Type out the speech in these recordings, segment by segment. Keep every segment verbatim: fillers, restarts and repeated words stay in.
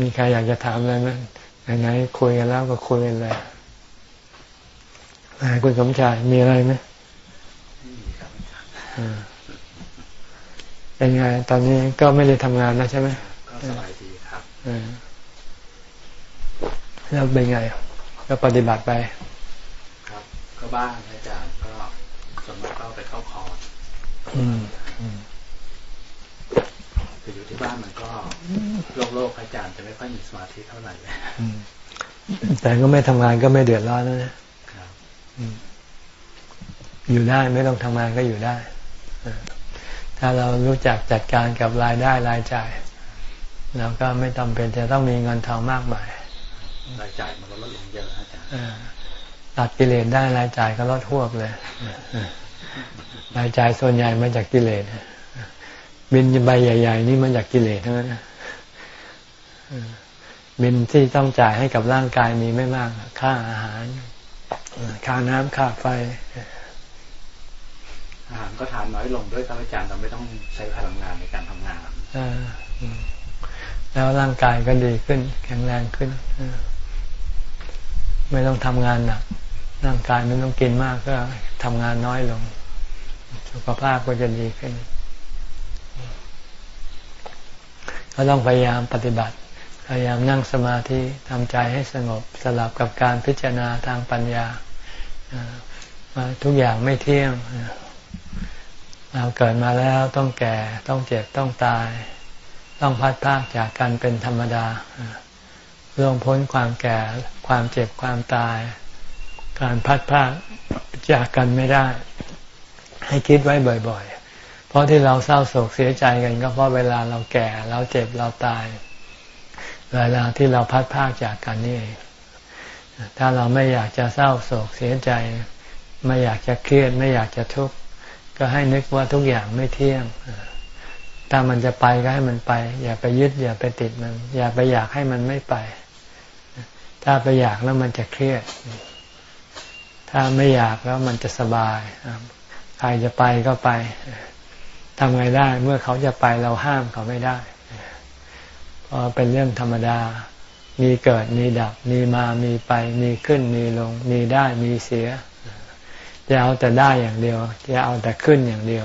มีใครอยากจะถามอะไรไหมไหนๆคุยกันแล้วก็คุยกันเลยคุณสมชายมีอะไรไหมเป็นไงตอนนี้ก็ไม่ได้ทำงานแล้วใช่ไหมก็สบายดีครับแล้วเป็นไงก็ปฏิบัติไปครับก็บ้างอาจารย์ก็ส่วนมากก็ไปเข้าคอร์สแต่อยู่ที่บ้านมันก็โลกโลกอาจารย์จะไม่ค่อยมีสมาธิเท่าไหร่แต่ก็ไม่ทำงานก็ไม่เดือดร้อนแล้วนะอยู่ได้ไม่ต้องทำงานก็อยู่ได้ถ้าเรารู้จักจัดการกับรายได้รายจ่ายเราก็ไม่จำเป็นจะต้องมีเงินทองมากมายรายจ่ายมันก็ลดลงเยอะอาจารย์ตัดกิเลสได้รายจ่ายก็ลดหวบเลยรายจ่ายส่วนใหญ่มาจากกิเลสบินใบใหญ่ๆนี่มาจากกิเลสทั้งนั้นบินที่ต้องจ่ายให้กับร่างกายมีไม่มากค่าอาหารค่าน้ำค่าไฟอาหารก็ทานน้อยลงด้วยครับอาจารย์เราไม่ต้องใช้พลังงานในการทำงานแล้วร่างกายก็ดีขึ้นแข็งแรงขึ้นไม่ต้องทำงานหนักร่างกายไม่ต้องกินมากก็ทำงานน้อยลงสุขภาพก็จะดีขึ้นก็ต้องพยายามปฏิบัติพยายามนั่งสมาธิทำใจให้สงบสลับกับการพิจารณาทางปัญญาว่าทุกอย่างไม่เที่ยงเราเกิดมาแล้วต้องแก่ต้องเจ็บต้องตายต้องพัดพรากจากกันเป็นธรรมดาล่วงพ้นความแก่ความเจ็บความตายการพัดพรากจากกันไม่ได้ให้คิดไว้บ่อยๆเพราะที่เราเศร้าโศกเสียใจกันก็เพราะเวลาเราแก่เราเจ็บเราตายเวลาที่เราพัดพรากจากกันนี่เองถ้าเราไม่อยากจะเศร้าโศกเสียใจไม่อยากจะเครียดไม่อยากจะทุกข์ก็ให้นึกว่าทุกอย่างไม่เที่ยงถ้ามันจะไปก็ให้มันไปอย่าไปยึดอย่าไปติดมันอย่าไปอยากให้มันไม่ไปถ้าไปอยากแล้วมันจะเครียดถ้าไม่อยากแล้วมันจะสบายใครจะไปก็ไปทำไงได้เมื่อเขาจะไปเราห้ามเขาไม่ได้เพราะเป็นเรื่องธรรมดามีเกิดมีดับมีมามีไปมีขึ้นมีลงมีได้มีเสียจะเอาแต่ได้อย่างเดียวจะเอาแต่ขึ้นอย่างเดียว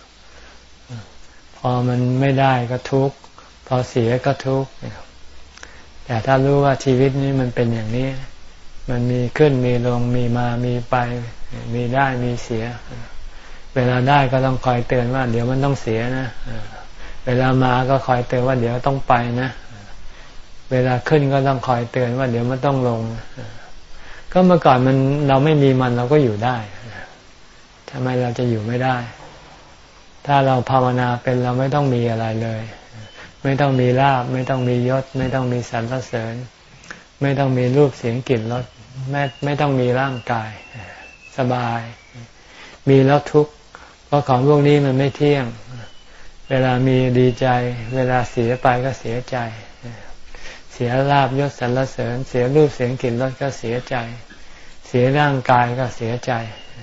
พอมันไม่ได้ก็ทุกข์พอเสียก็ทุกข์แต่ถ้ารู้ว่าชีวิตนี้มันเป็นอย่างนี้มันมีขึ้นมีลงมีมามีไปมีได้มีเสียเวลาได้ก็ต้องคอยเตือนว่าเดี๋ยวมันต้องเสียนะเวลามาก็คอยเตือนว่าเดี๋ยวต้องไปนะเวลาขึ้นก็ต้องคอยเตือนว่าเดี๋ยวมันต้องลงก็เมื่อก่อนมันเราไม่มีมันเราก็อยู่ได้ทำไมเราจะอยู่ไม่ได้ถ้าเราภาวนาเป็นเราไม่ต้องมีอะไรเลยไม่ต้องมีลาภไม่ต้องมียศไม่ต้องมีสรรเสริญไม่ต้องมีรูปเสียงกลิ่นรสไม่ไม่ต้องมีร่างกายสบายมีแล้วทุกข์เพราะของพวกนี้มันไม่เที่ยงเวลามีดีใจเวลาเสียไปก็เสียใจเสียลาภยศสรรเสริญเสียรูปเสียงกลิ่นรสก็เสียใจเสียร่างกายก็เสียใจ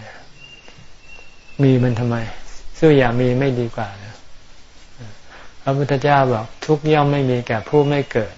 มีมันทำไมสู้อย่ามีไม่ดีกว่านะพระพุทธเจ้าบอกทุกข์ย่อมไม่มีแก่ผู้ไม่เกิด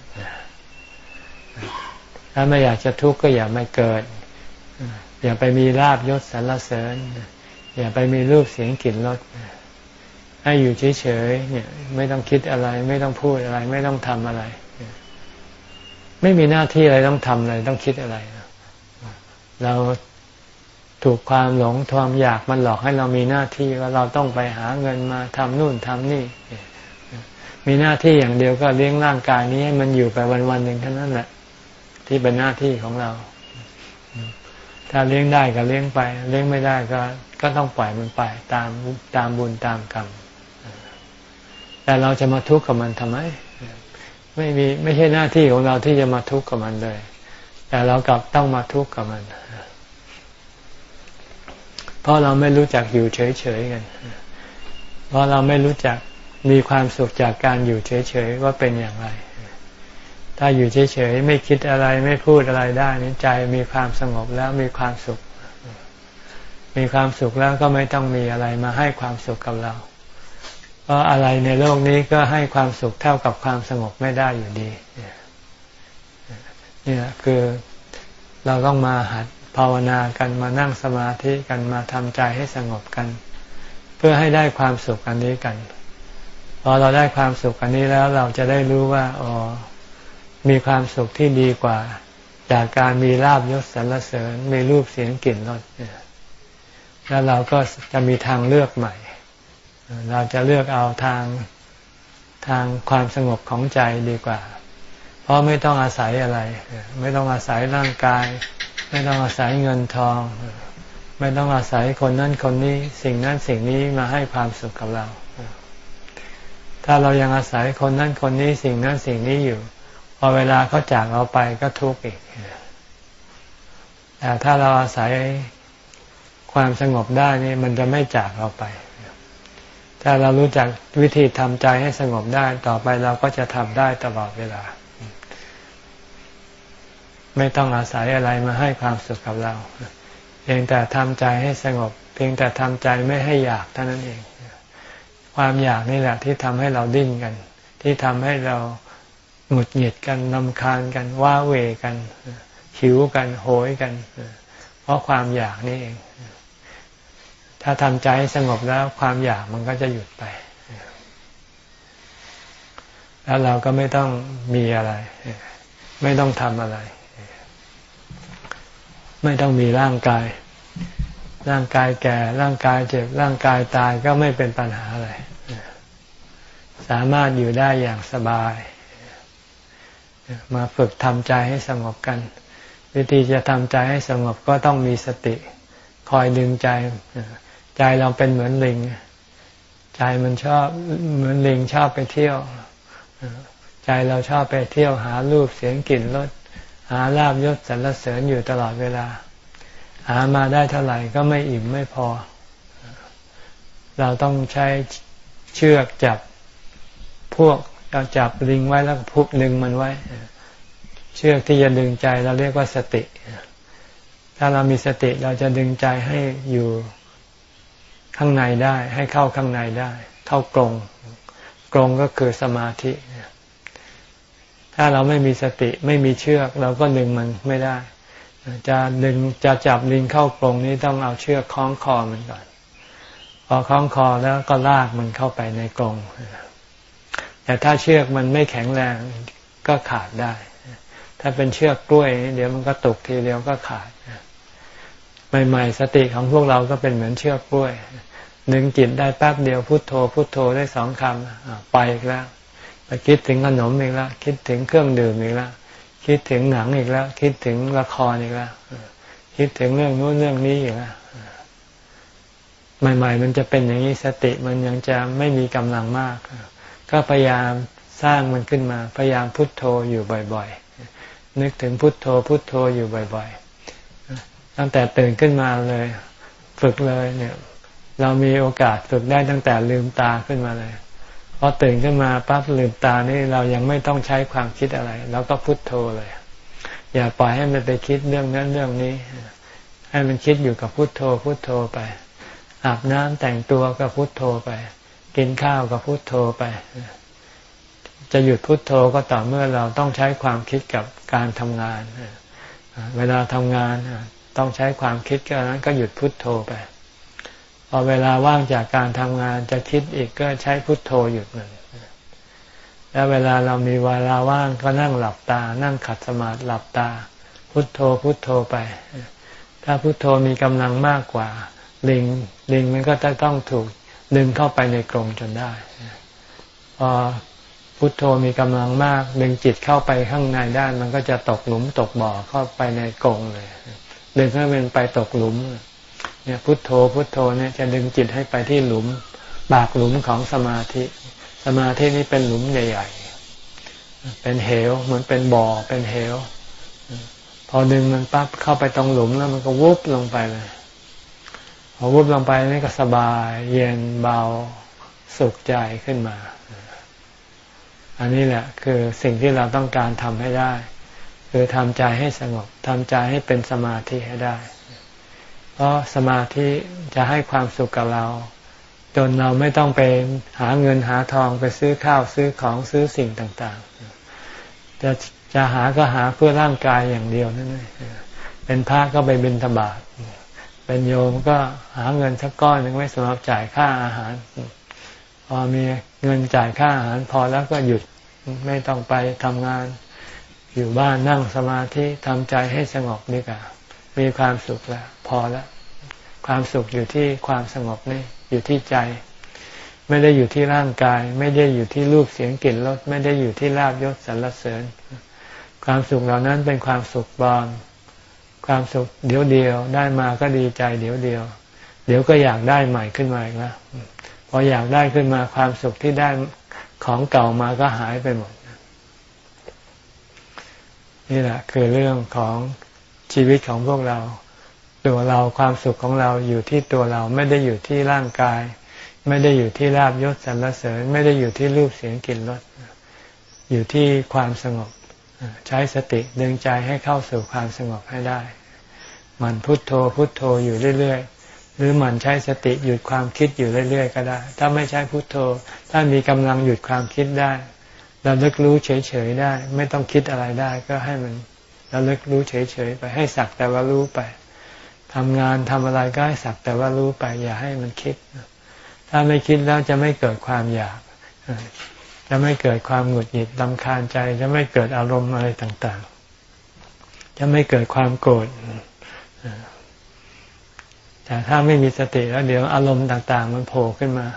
ถ้าไม่อยากจะทุกข์ก็อย่าไม่เกิดอย่าไปมีลาภยศสรรเสริญอย่าไปมีรูปเสียงกลิ่นรสให้อยู่เฉยๆเนี่ยไม่ต้องคิดอะไรไม่ต้องพูดอะไรไม่ต้องทำอะไรไม่มีหน้าที่อะไรต้องทำอะไรต้องคิดอะไรเราถูกความหลงความอยากมันหลอกให้เรามีหน้าที่ว่าเราต้องไปหาเงินมาทำนู่นทำนี่มีหน้าที่อย่างเดียวก็เลี้ยงร่างกายนี้ให้มันอยู่ไปวันๆหนึ่งเท่านั้นแหละที่เป็นหน้าที่ของเราถ้าเลี้ยงได้ก็เลี้ยงไปเลี้ยงไม่ได้ก็ก็ต้องปล่อยมันไปตามตามบุญตามกรรมแต่เราจะมาทุกข์กับมันทำไมไม่มีไม่ใช่หน้าที่ของเราที่จะมาทุกข์กับมันเลยแต่เรากลับต้องมาทุกข์กับมันเพราะเราไม่รู้จักอยู่เฉยๆกันเพราะเราไม่รู้จักมีความสุขจากการอยู่เฉยๆว่าเป็นอย่างไรถ้าอยู่เฉยๆไม่คิดอะไรไม่พูดอะไรได้นี่ใจมีความสงบแล้วมีความสุขมีความสุขแล้วก็ไม่ต้องมีอะไรมาให้ความสุขกับเราเพราะอะไรในโลกนี้ก็ให้ความสุขเท่ากับความสงบไม่ได้อยู่ดีเนี่ยคือเราต้องมาหัดภาวนากันมานั่งสมาธิกันมาทำใจให้สงบกันเพื่อให้ได้ความสุขอันนี้กันพอเราได้ความสุขอันนี้แล้วเราจะได้รู้ว่าอ๋อมีความสุขที่ดีกว่าจากการมีลาภยศสรรเสริญมีรูปเสียงกลิ่นรสแล้วเราก็จะมีทางเลือกใหม่เราจะเลือกเอาทางทางความสงบของใจดีกว่าเพราะไม่ต้องอาศัยอะไรไม่ต้องอาศัยร่างกายไม่ต้องอาศัยเงินทองไม่ต้องอาศัยคนนั้นคนนี้สิ่งนั้นสิ่งนี้มาให้ความสุขกับเราถ้าเรายังอาศัยคนนั้นคนนี้สิ่งนั้นสิ่งนี้อยู่พอเวลาเขาจากเราไปก็ทุกข์อีกแต่ถ้าเราอาศัยความสงบได้นี่มันจะไม่จากเราไปถ้าเรารู้จักวิธีทำใจให้สงบได้ต่อไปเราก็จะทำได้ตลอดเวลาไม่ต้องอาศัยอะไรมาให้ความสุขกับเราเพียงแต่ทำใจให้สงบเพียงแต่ทำใจไม่ให้อยากเท่านั้นเองความอยากนี่แหละที่ทำให้เราดิ้นกันที่ทำให้เราหงุดหงิดกันรำคาญกันว้าเหวกันหิวกันโหยกันเพราะความอยากนี่เองถ้าทำใจให้สงบแล้วความอยากมันก็จะหยุดไปแล้วเราก็ไม่ต้องมีอะไรไม่ต้องทำอะไรไม่ต้องมีร่างกายร่างกายแก่ร่างกายเจ็บร่างกายตายก็ไม่เป็นปัญหาอะไรสามารถอยู่ได้อย่างสบายมาฝึกทำใจให้สงบกันวิธีจะทำใจให้สงบก็ต้องมีสติคอยดึงใจใจเราเป็นเหมือนลิงใจมันชอบเหมือนลิงชอบไปเที่ยวใจเราชอบไปเที่ยวหารูปเสียงกลิ่นรสหาลาภยศสรรเสริญอยู่ตลอดเวลาหามาได้เท่าไหร่ก็ไม่อิ่มไม่พอเราต้องใช้เชือกจับพวกเราจับลิงไว้แล้วพุกดึงมันไว้เชือกที่จะดึงใจเราเรียกว่าสติถ้าเรามีสติเราจะดึงใจให้อยู่ข้างในได้ให้เข้าข้างในได้เข้ากรงกรงก็คือสมาธิถ้าเราไม่มีสติไม่มีเชือกเราก็ดึงมันไม่ได้จะดึงจะจับลิงเข้ากรงนี้ต้องเอาเชือกคล้องคอมันก่อนพอคล้องคอแล้วก็ลากมันเข้าไปในกรงแต่ถ้าเชือกมันไม่แข็งแรงก็ขาดได้ถ้าเป็นเชือกกล้วยเดี๋ยวมันก็ตกทีเดียวก็ขาดใหม่ๆสติของพวกเราก็เป็นเหมือนเชือกกล้วยดึงจิตได้แป๊บเดียวพุทโธพุทโธได้สองคำไปอีกแล้วไปคิดถึงขนมอีกแล้วคิดถึงเครื่องดื่มอีกแล้วคิดถึงหนังอีกแล้วคิดถึงละครอีกแล้วคิดถึงเรื่องนู้นเรื่องนี้อีกแล้วใหม่ๆมันจะเป็นอย่างนี้สติมันยังจะไม่มีกำลังมากก็พยายามสร้างมันขึ้นมาพยายามพุทโธอยู่บ่อยๆนึกถึงพุทโธพุทโธอยู่บ่อยๆตั้งแต่ตื่นขึ้นมาเลยฝึกเลยเนี่ยเรามีโอกาสฝึกได้ตั้งแต่ลืมตาขึ้นมาเลยพอตื่นขึ้นมาปั๊บลืมตานี่เรายังไม่ต้องใช้ความคิดอะไรเราก็พุทโธเลยอย่าปล่อยให้มันไปคิดเรื่องนั้นเรื่องนี้ให้มันคิดอยู่กับพุทโธพุทโธไปอาบน้ำแต่งตัวก็พุทโธไปกินข้าวก็พุทโธไปจะหยุดพุทโธก็ต่อเมื่อเราต้องใช้ความคิดกับการทำงานเวลาทำงานต้องใช้ความคิดก็นั้นก็หยุดพุทโธไปพอเวลาว่างจากการทำงานจะคิดอีกก็ใช้พุทโธหยุดมันแล้วเวลาเรามีเวลาว่างก็นั่งหลับตานั่งขัดสมาธิหลับตาพุทโธพุทโธไปถ้าพุทโธมีกำลังมากกว่าลิงลิงมันก็จะต้องถูกดึงเข้าไปในกรงจนได้พอพุทโธมีกำลังมากดึงจิตเข้าไปข้างในได้มันก็จะตกหลุมตกบ่อเข้าไปในกรงเลยดึงให้มันไปตกหลุมเนี่ยพุทโธพุทโธเนี่ยจะดึงจิตให้ไปที่หลุมปากหลุมของสมาธิสมาธินี้เป็นหลุมใหญ่ๆเป็นเหวเหมือนเป็นบ่อเป็นเหวพอดึงมันปั๊บเข้าไปตรงหลุมแล้วมันก็วุบลงไปเลยพอวุบลงไปนี่ก็สบายเย็นเบาสุขใจขึ้นมาอันนี้แหละคือสิ่งที่เราต้องการทำให้ได้คือทำใจให้สงบทำใจให้เป็นสมาธิให้ได้เพราะสมาธิจะให้ความสุขกับเราจนเราไม่ต้องไปหาเงินหาทองไปซื้อข้าวซื้อของซื้อสิ่งต่างๆจะจะหาก็หาเพื่อร่างกายอย่างเดียวนั่นเองเป็นพระก็ไปบิณฑบาตเป็นโยมก็หาเงินสักก้อนหนึ่งไว้สำหรับจ่ายค่าอาหารพอมีเงินจ่ายค่าอาหารพอแล้วก็หยุดไม่ต้องไปทำงานอยู่บ้านนั่งสมาธิทำใจให้สงบดีกว่ามีความสุขแล้วพอแล้วความสุขอยู่ที่ความสงบนี่อยู่ที่ใจไม่ได้อยู่ที่ร่างกายไม่ได้อยู่ที่รูปเสียงกลิ่นรสไม่ได้อยู่ที่ลาภยศสรรเสริญความสุขเหล่านั้นเป็นความสุขปลอมความสุขเดี๋ยวเดียวได้มาก็ดีใจเดี๋ยวเดียวเดี๋ยวก็อยากได้ใหม่ขึ้นมาอีกแล้วพออยากได้ขึ้นมาความสุขที่ได้ของเก่ามาก็หายไปหมดนี่แหละคือเรื่องของชีวิตของพวกเราตัวเราความสุขของเราอยู่ที่ตัวเราไม่ได้อยู่ที่ร่างกายไม่ได้อยู่ที่ลาภยศสรรเสริญไม่ได้อยู่ที่รูปเสียงกลิ่นรสอยู่ที่ความสงบใช้สติดึงใจให้เข้าสู่ความสงบให้ได้มันพุทโธพุทโธอยู่เรื่อยๆหรือมันใช้สติหยุดความคิดอยู่เรื่อยๆก็ได้ถ้าไม่ใช้พุทโธถ้ามีกำลังหยุดความคิดได้เราเลิกรู้เฉยๆได้ไม่ต้องคิดอะไรได้ก็ให้มันเราเลิกรู้เฉยๆไปให้สักแต่ว่ารู้ไปทำงานทำอะไรก็ให้สักแต่ว่ารู้ไปอย่าให้มันคิดถ้าไม่คิดแล้วจะไม่เกิดความอยากจะไม่เกิดความหงุดหงิดรำคาญใจจะไม่เกิดอารมณ์อะไรต่างๆจะไม่เกิดความโกรธแต่ถ้าไม่มีสติแล้วเดี๋ยวอารมณ์ต่างๆมันโผล่ขึ้นมา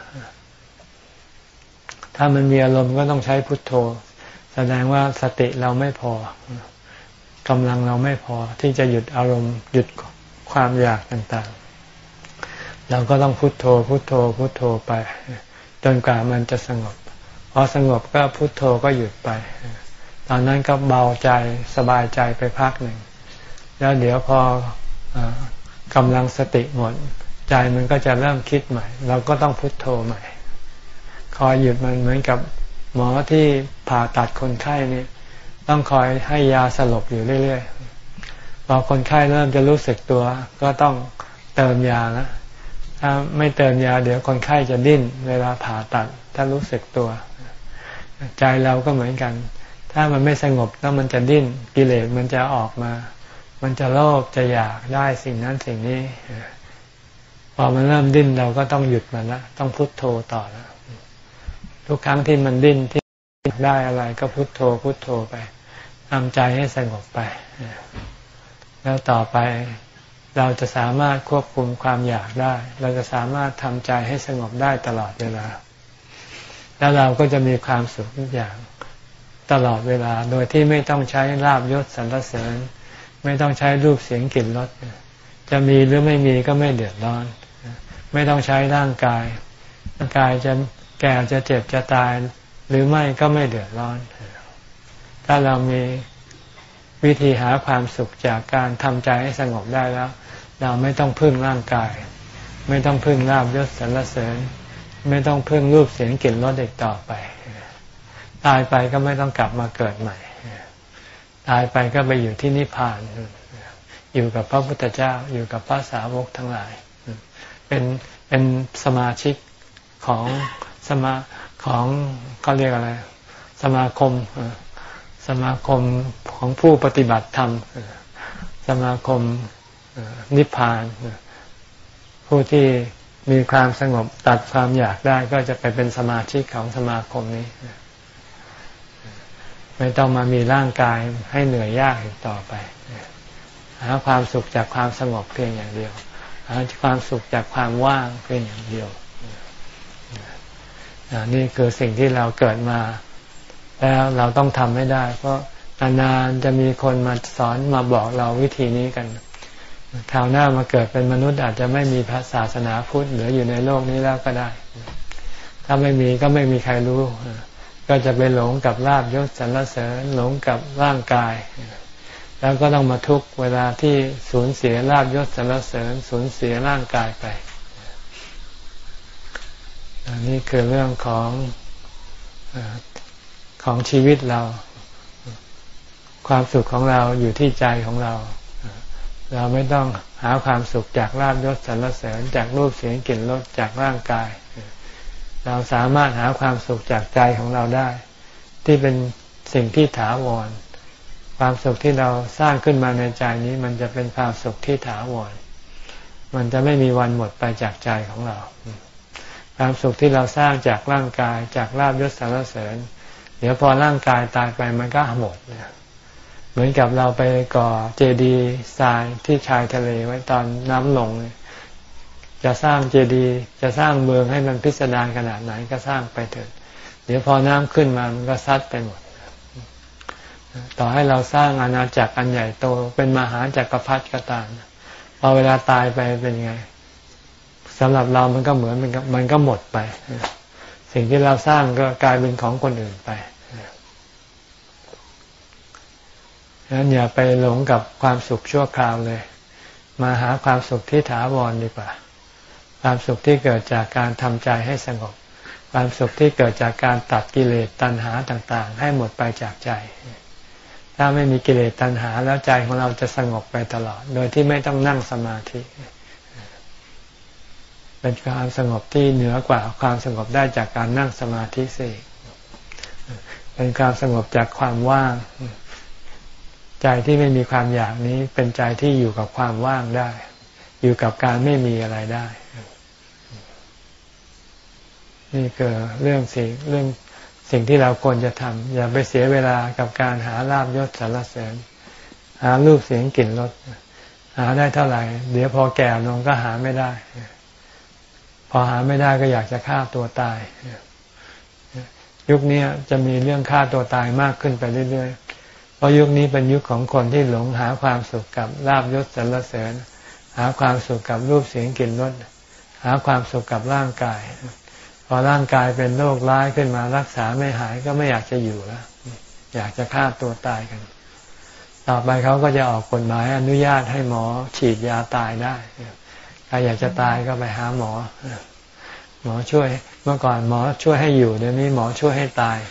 ถ้ามันมีอารมณ์ก็ต้องใช้พุทโธแสดงว่าสติเราไม่พอกำลังเราไม่พอที่จะหยุดอารมณ์หยุดความอยากต่างๆเราก็ต้องพุทโธพุทโธพุทโธไปจนกว่ามันจะสงบพอสงบก็พุทโธก็หยุดไปตอนนั้นก็เบาใจสบายใจไปพักหนึ่งแล้วเดี๋ยวพอกำลังสติหมดใจมันก็จะเริ่มคิดใหม่เราก็ต้องพุทโธใหม่คอยหยุดมันเหมือนกับหมอที่ผ่าตัดคนไข้นี่ต้องคอยให้ยาสลบอยู่เรื่อยๆพอคนไข้เริ่มจะรู้สึกตัวก็ต้องเติมยานะถ้าไม่เติมยาเดี๋ยวคนไข้จะดิ้นเวลาผ่าตัดถ้ารู้สึกตัวใจเราก็เหมือนกันถ้ามันไม่สงบแล้วมันจะดิ้นกิเลสมันจะออกมามันจะโลภจะอยากได้สิ่งนั้นสิ่งนี้พอมันเริ่มดิ้นเราก็ต้องหยุดมันละต้องพุทโธต่อแล้วทุกครั้งที่มันดิ้นที่ได้อะไรก็พุทโธพุทโธไปทำใจให้สงบไปแล้วต่อไปเราจะสามารถควบคุมความอยากได้เราจะสามารถทำใจให้สงบได้ตลอดเวลาแล้วเราก็จะมีความสุขทุกอย่างตลอดเวลาโดยที่ไม่ต้องใช้ลาภยศสรรเสริญไม่ต้องใช้รูปเสียงกลิ่นรสจะมีหรือไม่มีก็ไม่เดือดร้อนไม่ต้องใช้ร่างกายร่างกายจะแก่จะเจ็บจะตายหรือไม่ก็ไม่เดือดร้อนถ้าเรามีวิธีหาความสุขจากการทำใจให้สงบได้แล้วเราไม่ต้องพึ่งร่างกายไม่ต้องพึ่งลาภยศสรรเสริญไม่ต้องพึ่งรูปเสียงกลิ่นรสอีกต่อไปตายไปก็ไม่ต้องกลับมาเกิดใหม่ตายไปก็ไปอยู่ที่นิพพานอยู่กับพระพุทธเจ้าอยู่กับพระสาวกทั้งหลายเป็นเป็นสมาชิกของสมาของเขาเรียกอะไรสมาคมสมาคมของผู้ปฏิบัติธรรมสมาคมนิพพานผู้ที่มีความสงบตัดความอยากได้ก็จะไปเป็นสมาชิกของสมาคมนี้ไม่ต้องมามีร่างกายให้เหนื่อยยากอีกต่อไปหาความสุขจากความสงบเพียงอย่างเดียวหาความสุขจากความว่างเพียงอย่างเดียวนี่คือสิ่งที่เราเกิดมาแล้วเราต้องทำให้ได้เพราะนานๆจะมีคนมาสอนมาบอกเราวิธีนี้กันคราวหน้ามาเกิดเป็นมนุษย์อาจจะไม่มีพระศาสนาพุทธเหลืออยู่ในโลกนี้แล้วก็ได้ถ้าไม่มีก็ไม่มีใครรู้ก็จะไปหลงกับลาภยศสรรเสริญหลงกับร่างกายแล้วก็ต้องมาทุกข์เวลาที่สูญเสียลาภยศสรรเสริญสูญเสียร่างกายไปนี่คือเรื่องของของชีวิตเราความสุขของเราอยู่ที่ใจของเราเราไม่ต้องหาความสุขจากลาภยศสรรเสริญจากรูปเสียงกลิ่นรสจากร่างกายเราสามารถหาความสุขจากใจของเราได้ที่เป็นสิ่งที่ถาวรความสุขที่เราสร้างขึ้นมาในใจนี้มันจะเป็นความสุขที่ถาวรมันจะไม่มีวันหมดไปจากใจของเราความสุขที่เราสร้างจากร่างกายจากลาภยศสรรเสริญเดี๋ยวพอร่างกายตายไปมันก็หมดเหมือนกับเราไปก่อเจดีย์ทรายที่ชายทะเลไว้ตอนน้ำลงจะสร้างเจดีย์จะสร้างเมืองให้มันพิสดารขนาดไหนก็สร้างไปเถิดเดี๋ยวพอน้ำขึ้นมามันก็ซัดไปหมดต่อให้เราสร้างอาณาจักรอันใหญ่โตเป็นมหาจักรพรรดิก็ตามพอเวลาตายไปเป็นไงสำหรับเรามันก็เหมือนมันก็มันก็หมดไปสิ่งที่เราสร้างก็กลายเป็นของคนอื่นไปฉะนั้นอย่าไปหลงกับความสุขชั่วคราวเลยมาหาความสุขที่ถาวรดีกว่าความสุขที่เกิดจากการทำใจให้สงบความสุขที่เกิดจากการตัดกิเลสตัณหาต่างๆให้หมดไปจากใจถ้าไม่มีกิเลสตัณหาแล้วใจของเราจะสงบไปตลอดโดยที่ไม่ต้องนั่งสมาธิเป็นความสงบที่เหนือกว่าความสงบได้จากการนั่งสมาธิสิเป็นความสงบจากความว่างใจที่ไม่มีความอยากนี้เป็นใจที่อยู่กับความว่างได้อยู่กับการไม่มีอะไรได้นี่คือเรื่องสิ่งเรื่องสิ่งที่เราควรจะทำอย่าไปเสียเวลากับการหาลาภยศสรรเสริญหารูปเสียงกลิ่นรสหาได้เท่าไหร่เดี๋ยวพอแก่ลงก็หาไม่ได้พอหาไม่ได้ก็อยากจะฆ่าตัวตายยุคนี้จะมีเรื่องฆ่าตัวตายมากขึ้นไปเรื่อยๆเพราะยุคนี้เป็นยุคของคนที่หลงหาความสุขกับลาภยศสรรเสริญหาความสุขกับรูปเสียงกลิ่นรสหาความสุขกับร่างกายพอร่างกายเป็นโรคร้ายขึ้นมารักษาไม่หายก็ไม่อยากจะอยู่แล้วอยากจะฆ่าตัวตายกันต่อไปเขาก็จะออกกฎหมายอนุญาตให้หมอฉีดยาตายได้ใครอยากจะตายก็ไปหาหมอหมอช่วยเมื่อก่อนหมอช่วยให้อยู่เดี๋ยวนี้หมอช่วยให้ตาย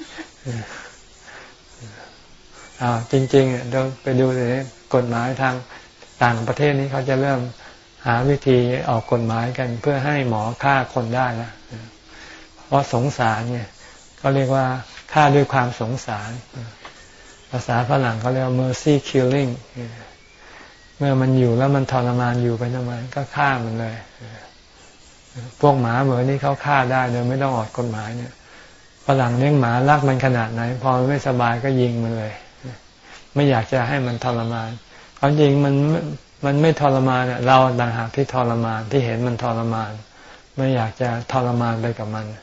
อ้าวจริงๆเราไปดูเลยกฎหมายทางต่างประเทศนี้เขาจะเริ่มหาวิธีออกกฎหมายกันเพื่อให้หมอฆ่าคนได้แล้วเพราะสงสารเนี่ยเขาเรียกว่าฆ่าด้วยความสงสารภาษาฝรั่งเขาเรียกว่า mercy killing เมื่อมันอยู่แล้วมันทรมานอยู่ไปทำไมก็ฆ่ามันเลยพวกหมาเหมือนนี่เขาฆ่าได้โดยไม่ต้องออกกฎหมายเนี่ยฝรั่งเลี้ยงหมารักมันขนาดไหนพอมันไม่สบายก็ยิงมันเลยไม่อยากจะให้มันทรมานความจริงมันมันไม่ทรมานเราต่างหากที่ทรมานที่เห็นมันทรมานไม่อยากจะทรมานไปกับมัน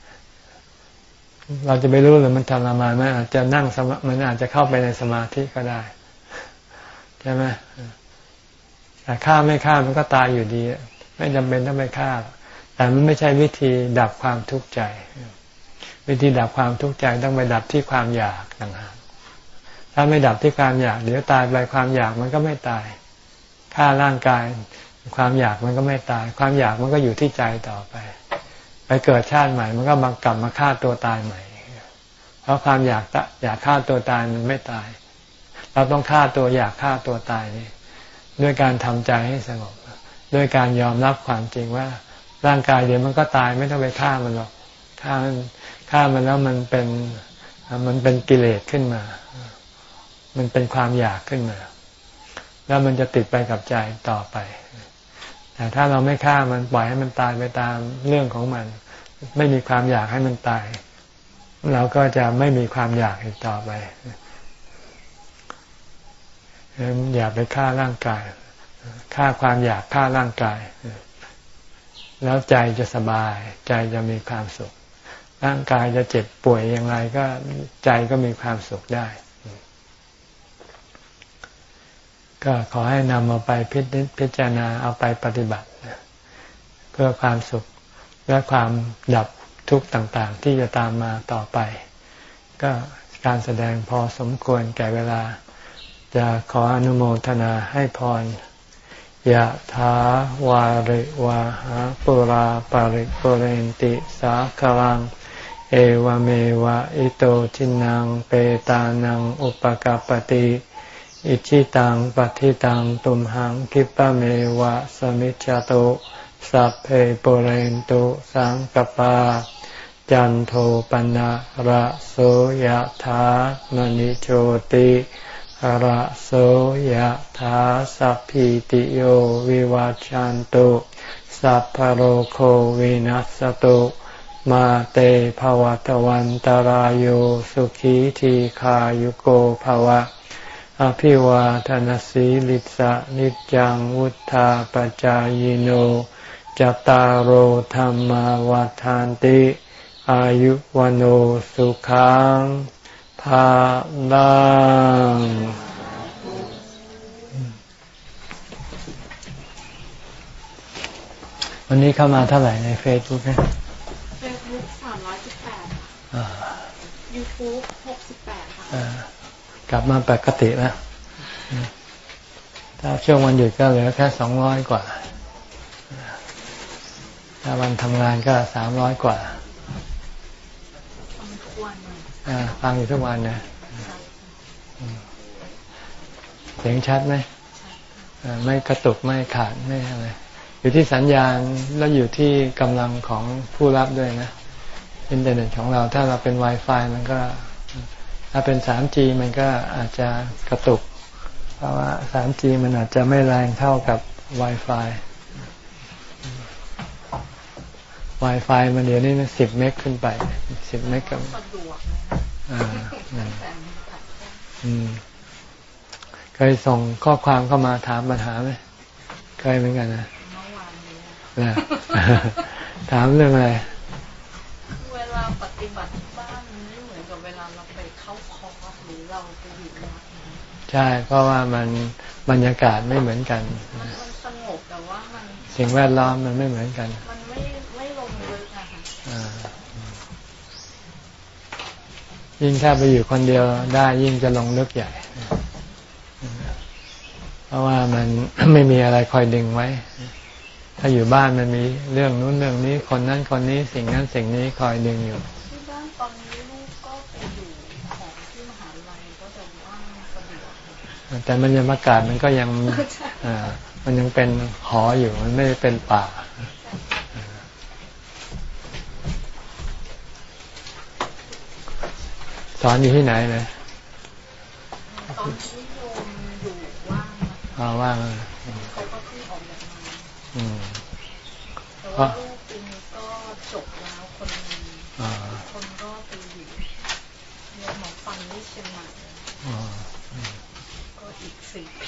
เราจะไปรู้หรือมันทรมานมันอาจจะนั่งมันอาจจะเข้าไปในสมาธิก็ได้ใช่ไหมแต่ฆ่าไม่ฆ่ามันก็ตายอยู่ดีไม่จำเป็นต้องไปฆ่าแต่มันไม่ใช่วิธีดับความทุกข์ใจวิธีดับความทุกข์ใจต้องไปดับที่ความอยากต่างหากถ้าไม่ดับที่ความอยากเดี๋ยวตายไปความอยากมันก็ไม่ตายฆ่าร่างกายความอยากมันก็ไม่ตายความอยากมันก็อยู่ที่ใจต่อไปไปเกิดชาติใหม่มันก็มากลับมาฆ่าตัวตายใหม่เพราะความอยากอยากฆ่าตัวตายมันไม่ตายเราต้องฆ่าตัวอยากฆ่าตัวตายนี่ด้วยการทำใจให้สงบด้วยการยอมรับความจริงว่าร่างกายเดี๋ยวมันก็ตายไม่ต้องไปฆ่ามันหรอกฆ่ามันฆ่ามันแล้วมันเป็นมันเป็นกิเลสขึ้นมามันเป็นความอยากขึ้นมาแล้วมันจะติดไปกับใจต่อไปแต่ถ้าเราไม่ฆ่ามันปล่อยให้มันตายไปตามเรื่องของมันไม่มีความอยากให้มันตายเราก็จะไม่มีความอยากอีกต่อไปอย่าไปฆ่าร่างกายฆ่าความอยากฆ่าร่างกายแล้วใจจะสบายใจจะมีความสุขร่างกายจะเจ็บป่วยอย่างไรก็ใจก็มีความสุขได้ก็ขอให้นำเอาไปพิจารณาเอาไปปฏิบัติเพื่อความสุขและความดับทุกข์ต่างๆที่จะตามมาต่อไปก็การแสดงพอสมควรแก่เวลาจะขออนุโมทนาให้พรยะถาวาริวาหาปุราปาริปุเรนติสาคลังเอวเมวะอิโตทินังเปตานังอุปกัปปติอิชิตังปฏิตังตุมหังคิปะเมวะสมิจจโตสัพเพปุเรนตุสังกปาจันโทปนะระโสยะถามณิโชติระโสยถาสัพพิติโยวิวัชชันตุสัพพโรโควินัสตุมาเตภวัตวันตารโยสุขีทีขายุโกภวะอภิวาทนาสีลิสะนิจังวุธาปจายโนจัตตารโอธรรมวาทานติอายุวันโอสุขังภาลังวันนี้เข้ามาเท่าไหร่ในเฟซบุ๊กนะเฟซบุ๊กสามร้อยสิบแปดยูทูบหกสิบแปดค่ะกลับมาปกติแล้วถ้าช่วงวันหยุดก็เหลือแค่สองร้อยกว่าถ้าวันทำงานก็สามร้อยกว่าฟังอยู่ทุกวันนะเสียงชัดไหมไม่กระตุกไม่ขาดไม่อะไรอยู่ที่สัญญาณแล้วอยู่ที่กำลังของผู้รับด้วยนะอินเทอร์เน็ตของเราถ้าเราเป็น Wi-Fi มันก็ถ้าเป็น ทรีจี มันก็อาจจะกระตุกเพราะว่า ทรีจี มันอาจจะไม่แรงเท่ากับ Wi-Fi Wi-Fi มันเดี๋ยวนี้มันสิบเมกขึ้นไปสิบเมกกับอ่าอืมเคยส่งข้อความเข้ามาถามปัญหาไหมเคยเหมือนกันนะถามเรื่องอะไรเวลาปฏิบัติบ้านมันไม่เหมือนกับเวลาเราไปเข้าคอร์สหรือเราไปอยู่วัดใช่เพราะว่ามันบรรยากาศไม่เหมือนกันมันสงบแต่ว่ามันสิ่งแวดล้อมมันไม่เหมือนกันมันไม่ไม่ลงลึกนะคะยิ่งถ้าไปอยู่คนเดียวได้ยิ่งจะลงลึกใหญ่เพราะว่ามันไม่มีอะไรคอยดึงไว้ถ้าอยู่บ้านมันมีเรื่องนู้นเรื่องนี้คนนั้นคนนี้สิ่งนั้นสิ่งนี้คอยดึงอยู่ที่บ้านตอนนี้ลูกก็ไปอยู่ของที่มหาลัยก็จะว่างสะดวกแต่บรรยากาศมันก็ยังอ่ามันยังเป็นหออยู่มันไม่ได้เป็นป่าสอนอยู่ที่ไหนเลยตอนที่โยมอยู่ว่างอ๋อว่างเขาก็ขึ้นออกแบบมาอืมแต่ว่าลูกปีนี้ก็จบแล้วคนนึงคนก็ไปอยู่เรียนหมอฟันที่เชียงใหม่ก็อีกสี่ปี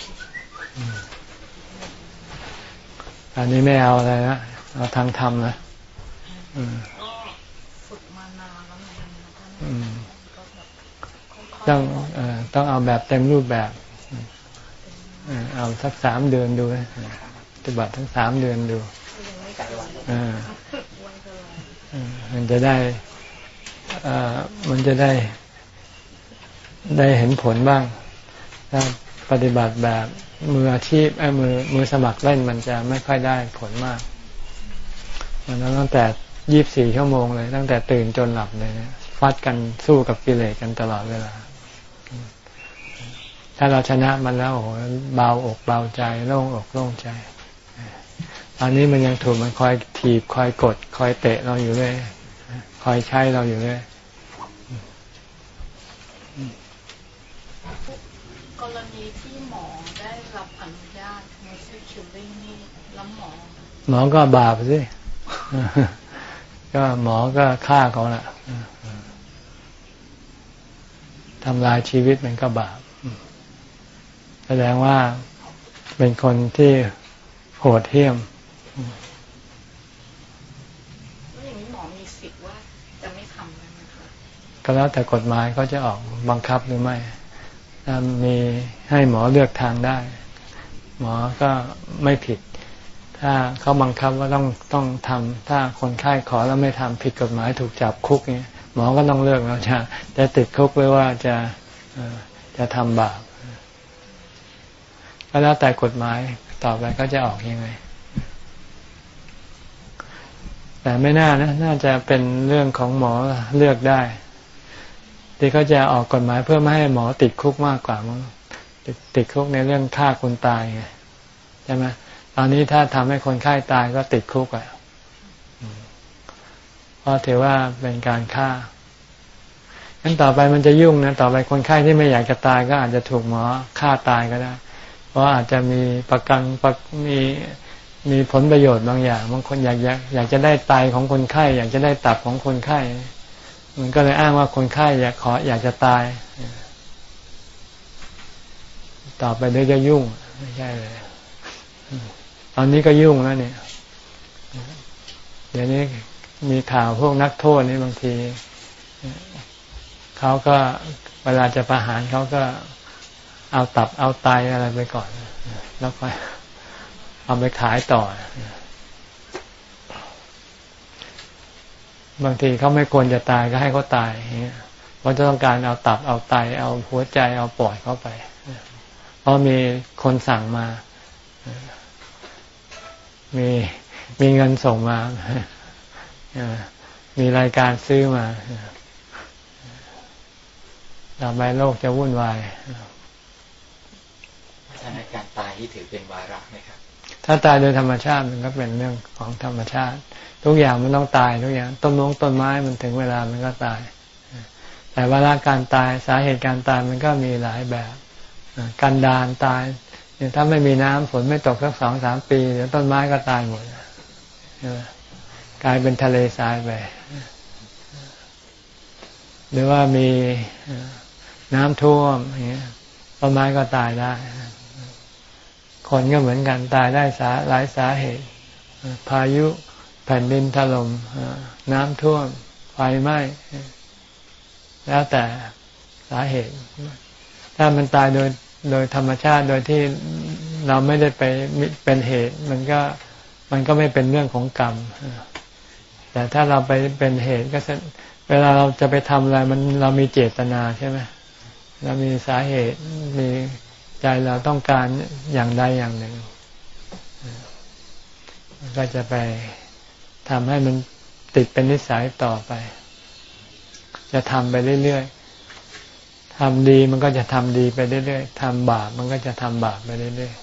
อันนี้ไม่เอาอะไรนะเอาทางธรรมนะก็ฝึกมานานแล้วไงต้องต้องเอาแบบเต็มรูปแบบเอาสักสามเดือนดูปฏิบัติทั้งสามเดือนดูมันจะได้มันจะได้ได้เห็นผลบ้างถ้าปฏิบัติแบบมืออาชีพไอ้มือมือสมัครเล่นมันจะไม่ค่อยได้ผลมากมันตั้งแต่ยี่สิบสี่ชั่วโมงเลยตั้งแต่ตื่นจนหลับเลยเนี่ยฟัดกันสู้กับกิเลสกันตลอดเวลาถ้าเราชนะมันแล้วโอ้โหเบาอกเบาใจโล่งอกโล่งใจตอนนี้มันยังถูกมันคอยถีบคอยกดคอยเตะเราอยู่เลยคอยใช้เราอยู่เลยกรณีที่หมอได้รับอนุญาตในชื่อคิวริ่งนี่แล้วหมอหมอก็บาปสิก็หมอก็ฆ่าเขาแหละทำลายชีวิตมันก็บาปแสดงว่าเป็นคนที่โหดเหี้ยมแล้วอย่างนี้หมอมีสิทธิ์ว่าจะไม่ทำไหมคะก็แล้วแต่กฎหมายเขาจะออกบังคับหรือไม่ถ้ามีให้หมอเลือกทางได้หมอก็ไม่ผิดถ้าเขาบังคับว่าต้องต้องทำถ้าคนไข้ขอแล้วไม่ทำผิดกฎหมายถูกจับคุกเนี่ยหมอก็ต้องเลือกแล้วจะจะติดคุกหรือว่าจะจะทำบาปก็แล้วแต่กฎหมายต่อไปก็จะออกยังไงแต่ไม่น่านะน่าจะเป็นเรื่องของหมอเลือกได้ที่เขาจะออกกฎหมายเพื่อไม่ให้หมอติดคุกมากกว่ามั้งติดติดคุกในเรื่องฆ่าคนตายไงใช่ไหมตอนนี้ถ้าทำให้คนไข้ตายก็ติดคุกอ่ะเพราะถือว่าเป็นการฆ่างั้นต่อไปมันจะยุ่งนะต่อไปคนไข้ที่ไม่อยากจะตายก็อาจจะถูกหมอฆ่าตายก็ได้เพราะอาจจะมีประกันมีมีผลประโยชน์บางอย่างบางคนอยากอยากอยากจะได้ไตของคนไข้อยากจะได้ตับของคนไข้มันก็เลยอ้างว่าคนไข้อยากขออยากจะตายต่อไปเดี๋ยวจะยุ่งไม่ใช่เลยตอนนี้ก็ยุ่งแล้วเนี่ยเดี๋ยวนี้มีข่าวพวกนักโทษนี่บางทีเขาก็เวลาจะประหารเขาก็เอาตับเอาไตอะไรไปก่อนแล้วค่อยเอาไปขายต่อบางทีเขาไม่ควรจะตายก็ให้เขาตายเพราะจะต้องการเอาตับเอาไตเอาหัวใจเอาปอดเข้าไปเพราะมีคนสั่งมามีมีเงินส่งมามีรายการซื้อมาต่อไปโลกจะวุ่นวายสถานการณ์ตายที่ถือเป็นวาระไหมครับถ้าตายโดยธรรมชาติมันก็เป็นเรื่องของธรรมชาติทุกอย่างมันต้องตายทุกอย่างต้นมงต้นไม้มันถึงเวลามันก็ตายแต่วาระการตายสาเหตุการตายมันก็มีหลายแบบกันดารตายเนี่ยถ้าไม่มีน้ำฝนไม่ตกสักสองสามปีเดี๋ยวต้นไม้ก็ตายหมดกลายเป็นทะเลทรายไปหรือว่ามีน้ำท่วมอย่างเงี้ยต้นไม้ก็ตายได้คนก็เหมือนกันตายได้สาหลายสาเหตุพายุแผ่นดินถล่มน้ำท่วมไฟไหม้แล้วแต่สาเหตุถ้ามันตายโดยโดยธรรมชาติโดยที่เราไม่ได้ไปเป็นเหตุมันก็มันก็ไม่เป็นเรื่องของกรรมแต่ถ้าเราไปเป็นเหตุก็เวลาเราจะไปทำอะไรมันเรามีเจตนาใช่ไหมเรามีสาเหตุมีใจเราต้องการอย่างใดอย่างหนึ่งก็จะไปทำให้มันติดเป็นนิสัยต่อไปจะทำไปเรื่อยๆทำดีมันก็จะทำดีไปเรื่อยๆทำบาปมันก็จะทำบาปไปเรื่อย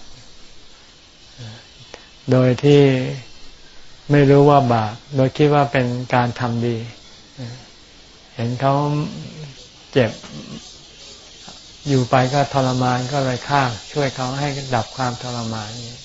ๆโดยที่ไม่รู้ว่าบาปโดยคิดว่าเป็นการทำดีเห็นเขาเจ็บอยู่ไปก็ทรมานก็เลยฆ่าช่วยเขาให้ดับความทรมานนี้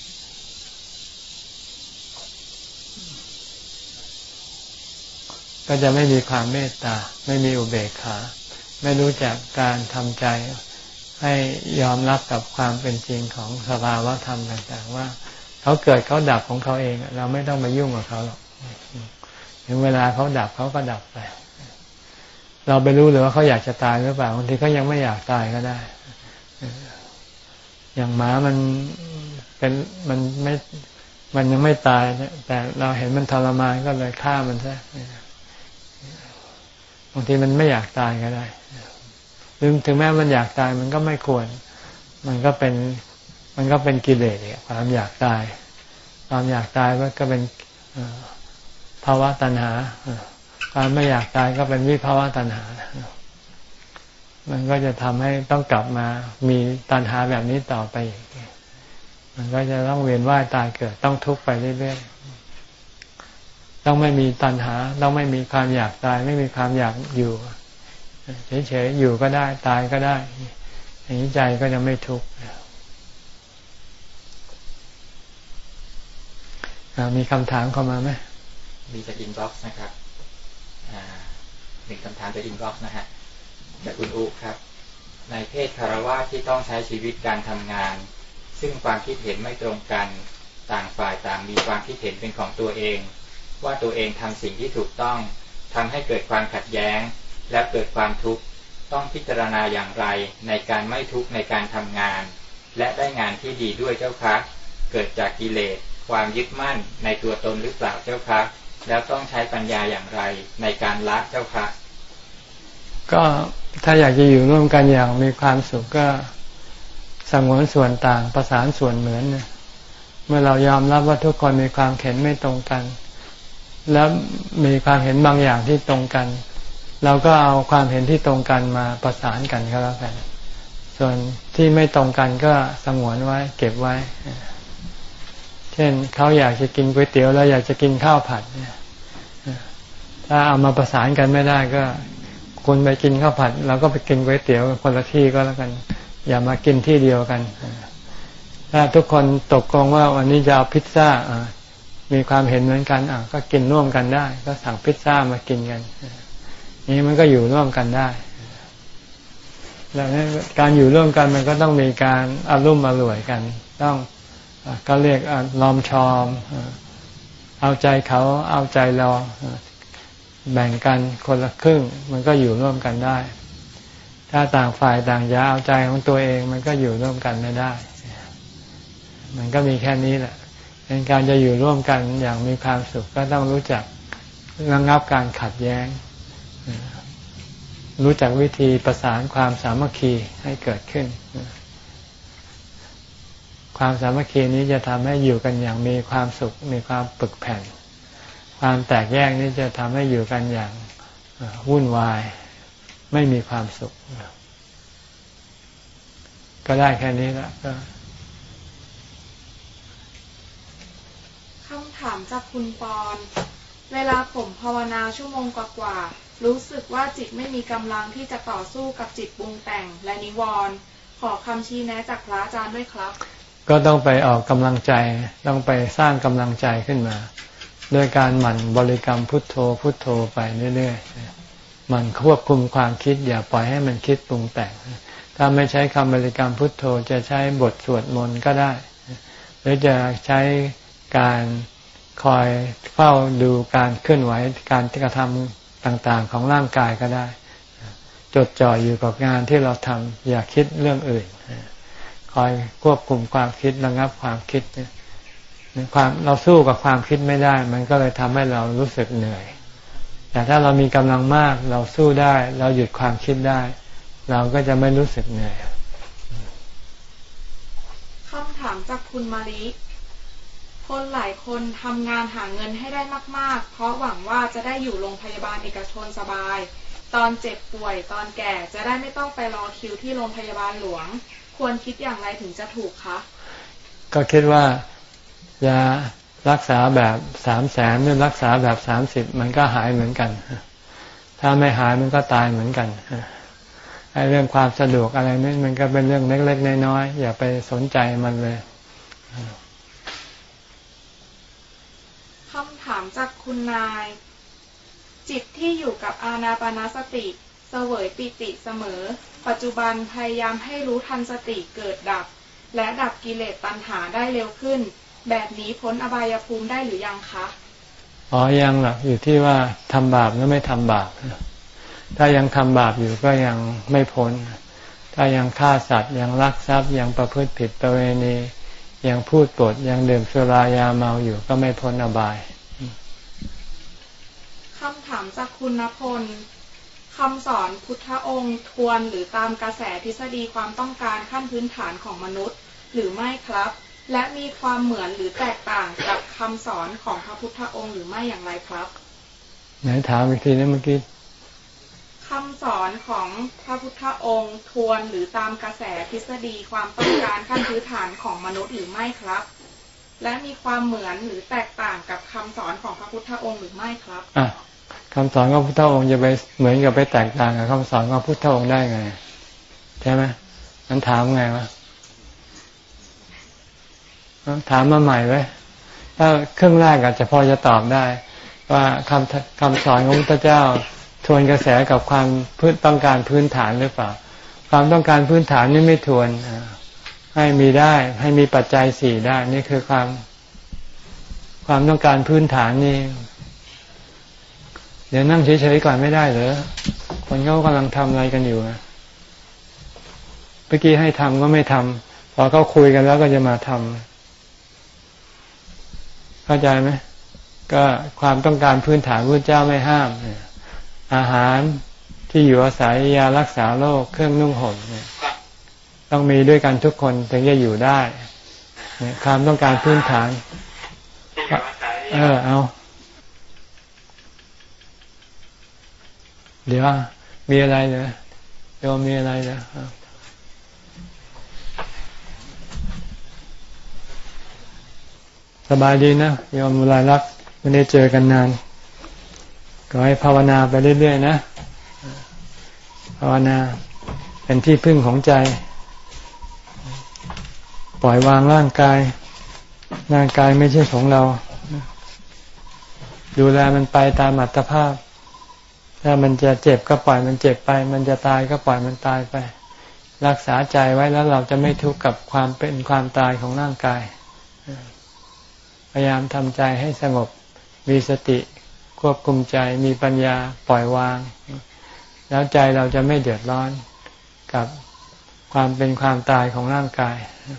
ก็จะไม่มีความเมตตาไม่มีอุเบกขาไม่รู้จักการทำใจให้ยอมรับกับความเป็นจริงของสภาวะธรรมต่างๆว่าเขาเกิดเขาดับของเขาเองเราไม่ต้องไปยุ่งกับเขาหรอกถึงเวลาเขาดับเขาก็ดับไปเราไปรู้หรือว่าเขาอยากจะตายหรือเปล่าบางทีเขายังไม่อยากตายก็ได้อย่างหมามันเป็นมันไม่มันยังไม่ตายแต่เราเห็นมันทรมานก็เลยฆ่ามันซะบางทีมันไม่อยากตายก็ได้ถึงถึงแม้มันอยากตายมันก็ไม่ควรมันก็เป็นมันก็เป็นกิเลสความอยากตายความอยากตายก็เป็นภาวะตัณหาความไม่อยากตายก็เป็นวิภาวะตัณหามันก็จะทำให้ต้องกลับมามีตัณหาแบบนี้ต่อไปอีกมันก็จะต้องเวียนว่ายตายเกิดต้องทุกข์ไปเรื่อยๆต้องไม่มีตัณหาต้องไม่มีความอยากตายไม่มีความอยากอยู่เฉยๆอยู่ก็ได้ตายก็ได้อย่างนี้ใจก็จะไม่ทุกข์มีคำถามเข้ามาไหมมีจากอินบ็อกซ์นะครับหนึ่งคำถามจากอินบ็อกซ์นะฮะจากคุณอุครับในเพศคารวะที่ต้องใช้ชีวิตการทำงานซึ่งความคิดเห็นไม่ตรงกันต่างฝ่ายต่างมีความคิดเห็นเป็นของตัวเองว่าตัวเองทำสิ่งที่ถูกต้องทำให้เกิดความขัดแย้งและเกิดความทุกข์ต้องพิจารณาอย่างไรในการไม่ทุกข์ในการทำงานและได้งานที่ดีด้วยเจ้าคะเกิดจากกิเลสความยึดมั่นในตัวตนหรือเปล่าเจ้าคะแล้วต้องใช้ปัญญาอย่างไรในการละเจ้าคะก็ถ้าอยากจะอยู่ร่วมกันอย่างมีความสุขก็สงวนส่วนต่างประสานส่วนเหมือนเมื่อเรายอมรับว่าทุกคนมีความเห็นไม่ตรงกันแล้วมีความเห็นบางอย่างที่ตรงกันเราก็เอาความเห็นที่ตรงกันมาประสานกันก็แล้วกันส่วนที่ไม่ตรงกันก็สงวนไว้เก็บไว้เช่นเขาอยากจะกินก๋วยเตี๋ยวแล้วอยากจะกินข้าวผัดเนี่ยถ้าเอามาประสานกันไม่ได้ก็คุณไปกินข้าวผัดเราก็ไปกินก๋วยเตี๋ยวคนละที่ก็แล้วกันอย่ามากินที่เดียวกันถ้าทุกคนตกลงว่าวันนี้จะเอาพิซซ่ามีความเห็นเหมือนกันอ่ะก็กินร่วมกันได้ก็สั่งพิซซ่ามากินกันนี่มันก็อยู่ร่วมกันได้แล้วการอยู่ร่วมกันมันก็ต้องมีการอารมณ์อร่วยกันต้องก็เรียกลอมชอมเอาใจเขาเอาใจเราแบ่งกันคนละครึ่งมันก็อยู่ร่วมกันได้ถ้าต่างฝ่ายต่างอยากเอาใจของตัวเองมันก็อยู่ร่วมกันไม่ได้มันก็มีแค่นี้แหละเป็นการจะอยู่ร่วมกันอย่างมีความสุขก็ต้องรู้จักระงับการขัดแย้งรู้จักวิธีประสานความสามัคคีให้เกิดขึ้นความสามัคคีนี้จะทำให้อยู่กันอย่างมีความสุขมีความปึกแผ่นความแตกแยกนี้จะทำให้อยู่กันอย่างวุ่นวายไม่มีความสุขก็ได้แค่นี้ละก็คำถามจากคุณปอนเวลาผมภาวนาชั่วโมงกว่าๆรู้สึกว่าจิตไม่มีกำลังที่จะต่อสู้กับจิตปรุงแต่งและนิวรณ์ขอคำชี้แนะจากพระอาจารย์ด้วยครับก็ต้องไปออกกำลังใจต้องไปสร้างกำลังใจขึ้นมาด้วยการหมั่นบริกรรมพุทโธพุทโธไปเรื่อยๆมันควบคุมความคิดอย่าปล่อยให้มันคิดปรุงแต่งถ้าไม่ใช้คำบริกรรมพุทโธจะใช้บทสวดมนต์ก็ได้หรือจะใช้การคอยเฝ้าดูการเคลื่อนไหวการกระทำต่างๆของร่างกายก็ได้จดจ่ออยู่กับงานที่เราทำอย่าคิดเรื่องอื่นคอยควบคุมความคิดระงับความคิดความเราสู้กับความคิดไม่ได้มันก็เลยทำให้เรารู้สึกเหนื่อยแต่ถ้าเรามีกำลังมากเราสู้ได้เราหยุดความคิดได้เราก็จะไม่รู้สึกเหนื่อยคำถามจากคุณมาริคนหลายคนทำงานหาเงินให้ได้มากๆเพราะหวังว่าจะได้อยู่โรงพยาบาลเอกชนสบายตอนเจ็บป่วยตอนแก่จะได้ไม่ต้องไปรอคิวที่โรงพยาบาลหลวงควรคิดอย่างไรถึงจะถูกคะก็คิดว่าจะรักษาแบบสามแสนหรือรักษาแบบสามสิบมันก็หายเหมือนกันถ้าไม่หายมันก็ตายเหมือนกันไอ้เรื่องความสะดวกอะไรนี่มันก็เป็นเรื่องเล็กๆน้อยๆอย่าไปสนใจมันเลยคำถามจากคุณนายจิตที่อยู่กับอานาปานสติเสวยปิติเสมอปัจจุบันพยายามให้รู้ทันสติเกิดดับและดับกิเลสตัณหาได้เร็วขึ้นแบบนี้พ้นอบายภูมิได้หรือยังคะอ๋อยังหรอกอยู่ที่ว่าทำบาปหรือไม่ทำบาปถ้ายังทำบาปอยู่ก็ยังไม่พ้นถ้ายังฆ่าสัตว์ยังลักทรัพย์ยังประพฤติผิดประเวณียังพูดปดยังดื่มสุรายาเมาอยู่ก็ไม่พ้นอบายคำถามจากคุณณพลคำสอนพุทธองค์ทวนหรือตามกระแสทฤษฎีความต้องการขั้นพื้นฐานของมนุษย์หรือไม่ครับและมีความเหมือนหรือแตกต่างกับคำสอนของพระพุทธองค์หรือไม่อย่างไรครับไหนถามอีกทีนะเมื่อกี้คำสอนของพระพุทธองค์ทวนหรือตามกระแสทฤษฎีความต้องการขั้นพื้นฐานของมนุษย์หรือไม่ครับและมีความเหมือนหรือแตกต่างกับคำสอนของพระพุทธองค์หรือไม่ครับอ่ะคำสอนของพระพุทธองค์จะไปเหมือนกับไปแตกต่างกับคำสอนของพระพุทธองค์ได้ไงใช่ไหมนั้นถามไงวะถามมาใหม่ไว้ถ้าเครื่องแรกอาจจะพอจะตอบได้ว่าคำคำสอนของพระพุทธเจ้าทวนกระแสกับความพื้นต้องการพื้นฐานหรือเปล่าความต้องการพื้นฐานนี่ไม่ทวนให้มีได้ให้มีปัจจัยสี่ได้นี่คือความความต้องการพื้นฐานนี่เดี๋ยวนั่งเฉยๆก่อนไม่ได้เหรอคนเขากำลังทำอะไรกันอยู่นะเมื่อกี้ให้ทำก็ไม่ทำพอเขาคุยกันแล้วก็จะมาทำเข้าใจไหมก็ความต้องการพื้นฐานพระเจ้าไม่ห้ามอาหารที่อยู่อาศัยยารักษาโรคเครื่องนุ่งห่มเนี่ยต้องมีด้วยกันทุกคนถึงจะอยู่ได้เนี่ยความต้องการพื้นฐานเออเอาเดี๋ยวมีอะไรเหรอโยมมีอะไรเหรอสบายดีนะโยมรายรักไม่ได้เจอกันนานก็ให้ภาวนาไปเรื่อยๆนะภาวนาเป็นที่พึ่งของใจปล่อยวางร่างกายร่างกายไม่ใช่ของเราดูแลมันไปตามอัตภาพถ้ามันจะเจ็บก็ปล่อยมันเจ็บไปมันจะตายก็ปล่อยมันตายไปรักษาใจไว้แล้วเราจะไม่ทุกข์กับความเป็นความตายของร่างกายพยายามทำใจให้สงบมีสติควบคุมใจมีปัญญาปล่อยวางแล้วใจเราจะไม่เดือดร้อนกับความเป็นความตายของร่างกาย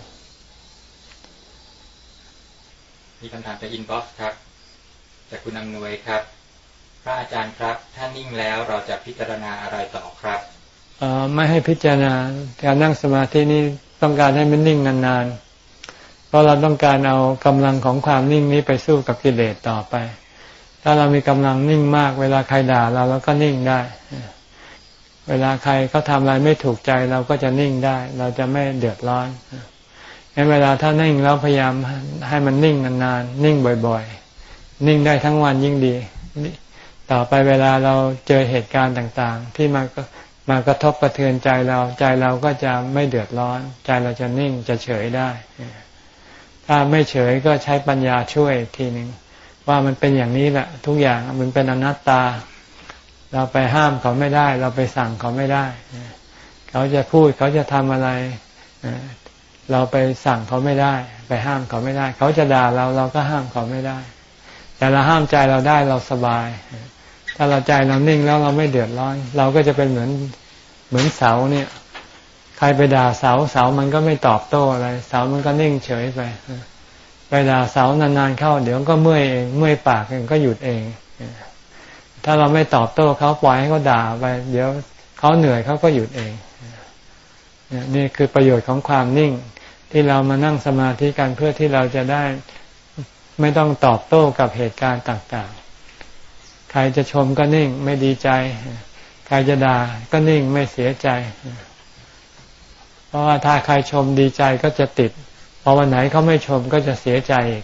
มีคำถามจากอินบ็อกซ์ครับจากคุณอำนวยครับพระอาจารย์ครับถ้านิ่งแล้วเราจะพิจารณาอะไรต่อครับเอ่อไม่ให้พิจารณาการนั่งสมาธินี้ต้องการให้มันนิ่งนานๆเพราะเราต้องการเอากำลังของความนิ่งนี้ไปสู้กับกิเลสต่อไปถ้าเรามีกำลังนิ่งมากเวลาใครด่าเราเราก็นิ่งได้เวลาใครเขาทำอะไรไม่ถูกใจเราก็จะนิ่งได้เราจะไม่เดือดร้อนงั้นเวลาถ้านิ่งแล้วพยายามให้มันนิ่งนานๆนิ่งบ่อยๆนิ่งได้ทั้งวันยิ่งดีต่อไปเวลาเราเจอเหตุการณ์ต่างๆที่มามากระทบกระเทือนใจเราใจเราก็จะไม่เดือดร้อนใจเราจะนิ่งจะเฉยได้ถ้าไม่เฉยก็ใช้ปัญญาช่วยทีหนึ่งว่ามันเป็นอย่างนี้แหละทุกอย่างมันเป็นอนัตตาเราไปห้ามเขาไม่ได้เราไปสั่งเขาไม่ได้เขาจะพูดเขาจะทำอะไรเราไปสั่งเขาไม่ได้ไปห้ามเขาไม่ได้เขาจะด่าเราเราก็ห้ามเขาไม่ได้แต่เราห้ามใจเราได้เราสบายถ้าเราใจเรานิ่งแล้วเราไม่เดือดร้อนเราก็จะเป็นเหมือนเหมือนเสาเนี่ยใครไปด่าเสาเสามันก็ไม่ตอบโต้อะไรเสามันก็นิ่งเฉยไปไปด่าเสานานๆเข้าเดี๋ยวก็เมื่อยเองเมื่อยปากเองก็หยุดเองถ้าเราไม่ตอบโต้เขาปล่อยให้เขาด่าไปเดี๋ยวเขาเหนื่อยเขาก็หยุดเองนี่คือประโยชน์ของความนิ่งที่เรามานั่งสมาธิกันเพื่อที่เราจะได้ไม่ต้องตอบโต้กับเหตุการณ์ต่างๆใครจะชมก็นิ่งไม่ดีใจใครจะด่าก็นิ่งไม่เสียใจเพราะว่าถ้าใครชมดีใจก็จะติดพอวันไหนเขาไม่ชมก็จะเสียใจอีก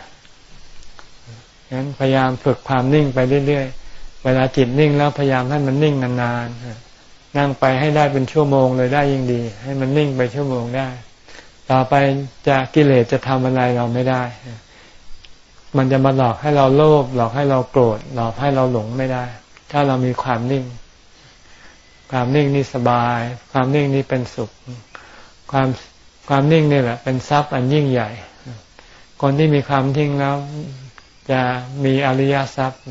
งั้นพยายามฝึกความนิ่งไปเรื่อยๆเวลาจิตนิ่งแล้วพยายามให้มันนิ่งนานๆนั่งไปให้ได้เป็นชั่วโมงเลยได้ยิ่งดีให้มันนิ่งไปชั่วโมงได้ต่อไปจะกิเลสจะทำอะไรเราไม่ได้มันจะมาหลอกให้เราโลภหลอกให้เราโกรธหลอกให้เราหลงไม่ได้ถ้าเรามีความนิ่งความนิ่งนี่สบายความนิ่งนี่เป็นสุขความความนิ่งนี่แหละเป็นทรัพย์อันยิ่งใหญ่คนที่มีความนิ่งแล้วจะมีอริยทรัพย์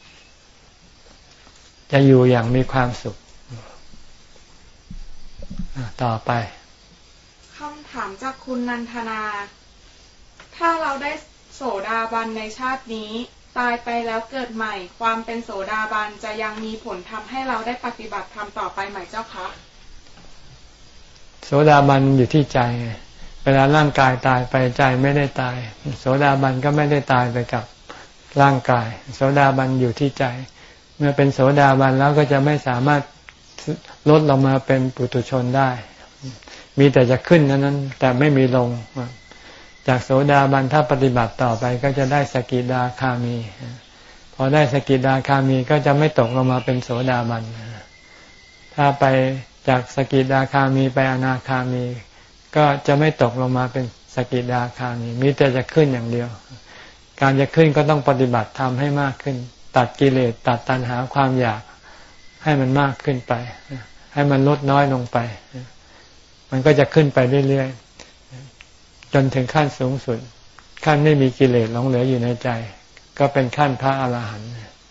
จะอยู่อย่างมีความสุขต่อไปคำถามจากคุณนันทนาถ้าเราได้โสดาบันในชาตินี้ตายไปแล้วเกิดใหม่ความเป็นโสดาบันจะยังมีผลทำให้เราได้ปฏิบัติธรรมต่อไปไหมเจ้าคะโสดาบันอยู่ที่ใจเวลาร่างกายตายไปใจไม่ได้ตายโสดาบันก็ไม่ได้ตายไปกับร่างกายโสดาบันอยู่ที่ใจเมื่อเป็นโสดาบันแล้วก็จะไม่สามารถลดลงมาเป็นปุถุชนได้มีแต่จะขึ้นนั้นนั้นแต่ไม่มีลงจากโสดาบันถ้าปฏิบัติต่อไปก็จะได้สกิทาคามีพอได้สกิทาคามีก็จะไม่ตกลงมาเป็นโสดาบันถ้าไปจากสกิทาคามีไปอนาคามีก็จะไม่ตกลงมาเป็นสกิทาคามีมีแต่จะขึ้นอย่างเดียวการจะขึ้นก็ต้องปฏิบัติทำให้มากขึ้นตัดกิเลสตัดตัณหาความอยากให้มันมากขึ้นไปให้มันลดน้อยลงไปมันก็จะขึ้นไปเรื่อยๆจนถึงขั้นสูงสุดขั้นไม่มีกิเลสหลงเหลืออยู่ในใจก็เป็นขั้นพระอรหันต์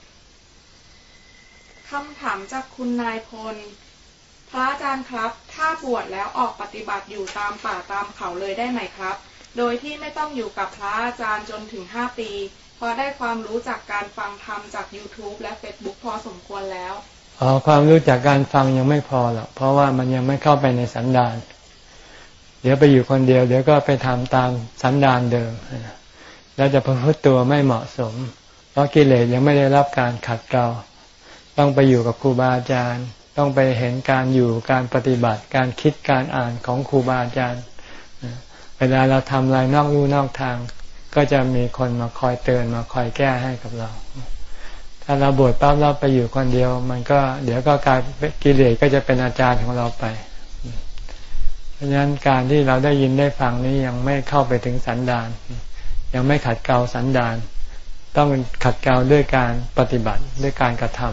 คำถามจากคุณนายพลพระอาจารย์ครับถ้าบวชแล้วออกปฏิบัติอยู่ตามป่าตามเขาเลยได้ไหมครับโดยที่ไม่ต้องอยู่กับพระอาจารย์จนถึงห้าปีเพราะได้ความรู้จากการฟังธรรมจาก YouTube และ Facebook พอสมควรแล้วอ๋อความรู้จากการฟังยังไม่พอหรอกเพราะว่ามันยังไม่เข้าไปในสันดานเดี๋ยวไปอยู่คนเดียวเดี๋ยวก็ไปทำตามสันดานเดิมแล้วจะประพฤติตัวไม่เหมาะสมเพราะกิเลสยังไม่ได้รับการขัดเกลาต้องไปอยู่กับครูบาอาจารย์ต้องไปเห็นการอยู่การปฏิบัติการคิดการอ่านของครูบาอาจารย์เวลาเราทำอะไรนอกลู่นอกทางก็จะมีคนมาคอยเตือนมาคอยแก้ให้กับเราถถ้าเราบวชปั๊บเราไปอยู่คนเดียวมันก็เดี๋ยวก็กลายกิเลสก็จะเป็นอาจารย์ของเราไปเพราะฉะนั้นการที่เราได้ยินได้ฟังนี้ยังไม่เข้าไปถึงสันดานยังไม่ขัดเกลาสันดานต้องขัดเกลาด้วยการปฏิบัติด้วยการกระทำ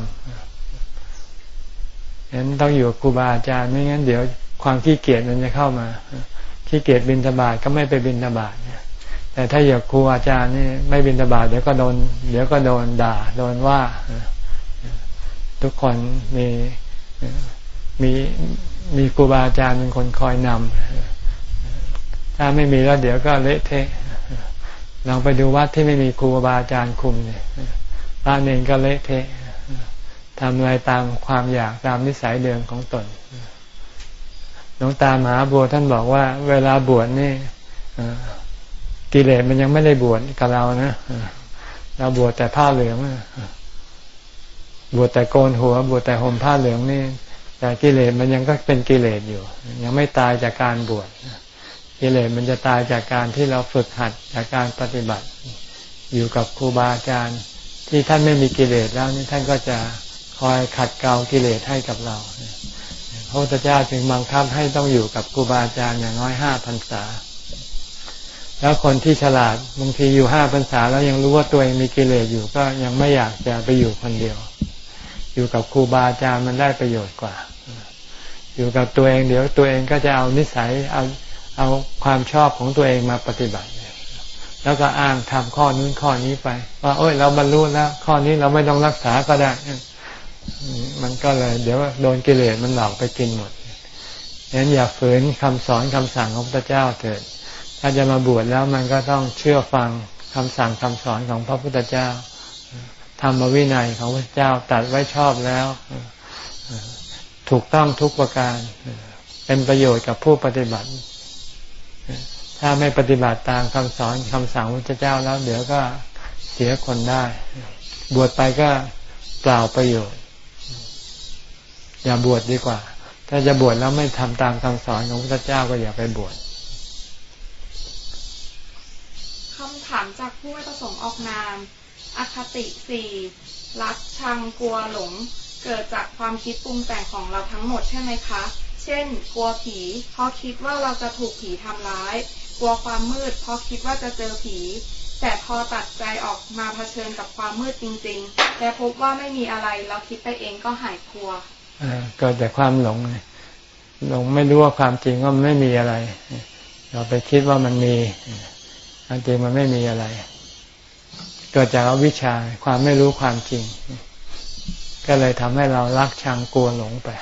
ฉะนั้นต้องอยู่กับครูบาอาจารย์ไม่งั้นเดี๋ยวความขี้เกียจมันจะเข้ามาขี้เกียจบิณฑบาตก็ไม่ไปบิณฑบาตแต่ถ้าอยู่กับครูอาจารย์นี่ไม่บิณฑบาตเดี๋ยวก็โดนเดี๋ยวก็โดนด่าโดนว่าทุกคนมีมีมีครูบาอาจารย์เป็นคนคอยนำถ้าไม่มีแล้วเดี๋ยวก็เละเทะลองไปดูวัดที่ไม่มีครูบาอาจารย์คุมเนี่ยพระเนรก็เละเทะทำอะไรตามความอยากตามนิสัยเดิมของตนหลวงตามหาบัวท่านบอกว่าเวลาบวชนี่กิเลสมันยังไม่ได้บวชกับเรานะเราบวชแต่ผ้าเหลืองบวชแต่โกนหัวบวชแต่ห่มผ้าเหลืองนี่แต่กิเลสมันยังก็เป็นกิเลสอยู่ยังไม่ตายจากการบวชกิเลสมันจะตายจากการที่เราฝึกหัดจากการปฏิบัติอยู่กับครูบาอาจารย์ที่ท่านไม่มีกิเลสแล้วนี่ท่านก็จะคอยขัดเกลากิเลสให้กับเราพระพุทธเจ้าจึงบังคับให้ต้องอยู่กับครูบาอาจารย์อย่างน้อยห้าพรรษาแล้วคนที่ฉลาดบางทีอยู่ห้าพรรษาแล้วยังรู้ว่าตัวเองมีกิเลสอยู่ก็ยังไม่อยากจะไปอยู่คนเดียวอยู่กับครูบาอาจารย์มันได้ประโยชน์กว่าอยู่กับตัวเองเดี๋ยวตัวเองก็จะเอานิสัยเอาเอาความชอบของตัวเองมาปฏิบัติแล้วก็อ้างทำข้อนู้นข้อนี้ไปว่าโอ้ยเราบรรลุแล้วข้อนี้เราไม่ต้องรักษาก็ได้มันก็เลยเดี๋ยวโดนกิเลสมันหลอกไปกินหมดฉะนั้นอย่าฝืนคำสอนคำสั่งของพระเจ้าเถิดถ้าจะมาบวชแล้วมันก็ต้องเชื่อฟังคำสั่งคำสอนของพระพุทธเจ้าธรรมวินัยของพระเจ้าตรัสไว้ชอบแล้วถูกต้องทุกประการเป็นประโยชน์กับผู้ปฏิบัติถ้าไม่ปฏิบัติตามคำสอนคำสั่งพระพุทธเจ้าแล้วเดี๋ยวก็เสียคนได้บวชไปก็เปล่าประโยชน์อย่าบวชดีกว่าถ้าจะบวชแล้วไม่ทำตามคำสอนของพระพุทธเจ้าก็อย่าไปบวชคำถามจากผู้ไม่ประสงค์ออกนามอคติสี่รักชังกลัวหลงเกิดจากความคิดปรุงแต่งของเราทั้งหมดใช่ไหมคะเช่นกลัวผีเพราะคิดว่าเราจะถูกผีทำร้ายกลัวความมืดเพราะคิดว่าจะเจอผีแต่พอตัดใจออกมาเผชิญกับความมืดจริงๆและพบว่าไม่มีอะไรเราคิดไปเองก็หายกลัวเกิดจากความหลงหลงไม่รู้ว่าความจริงว่ามันไม่มีอะไรเราไปคิดว่ามันมีความจริงมันไม่มีอะไรเกิดจากอวิชชาความไม่รู้ความจริงก็เลยทำให้เรารักชังกลัวหลงไป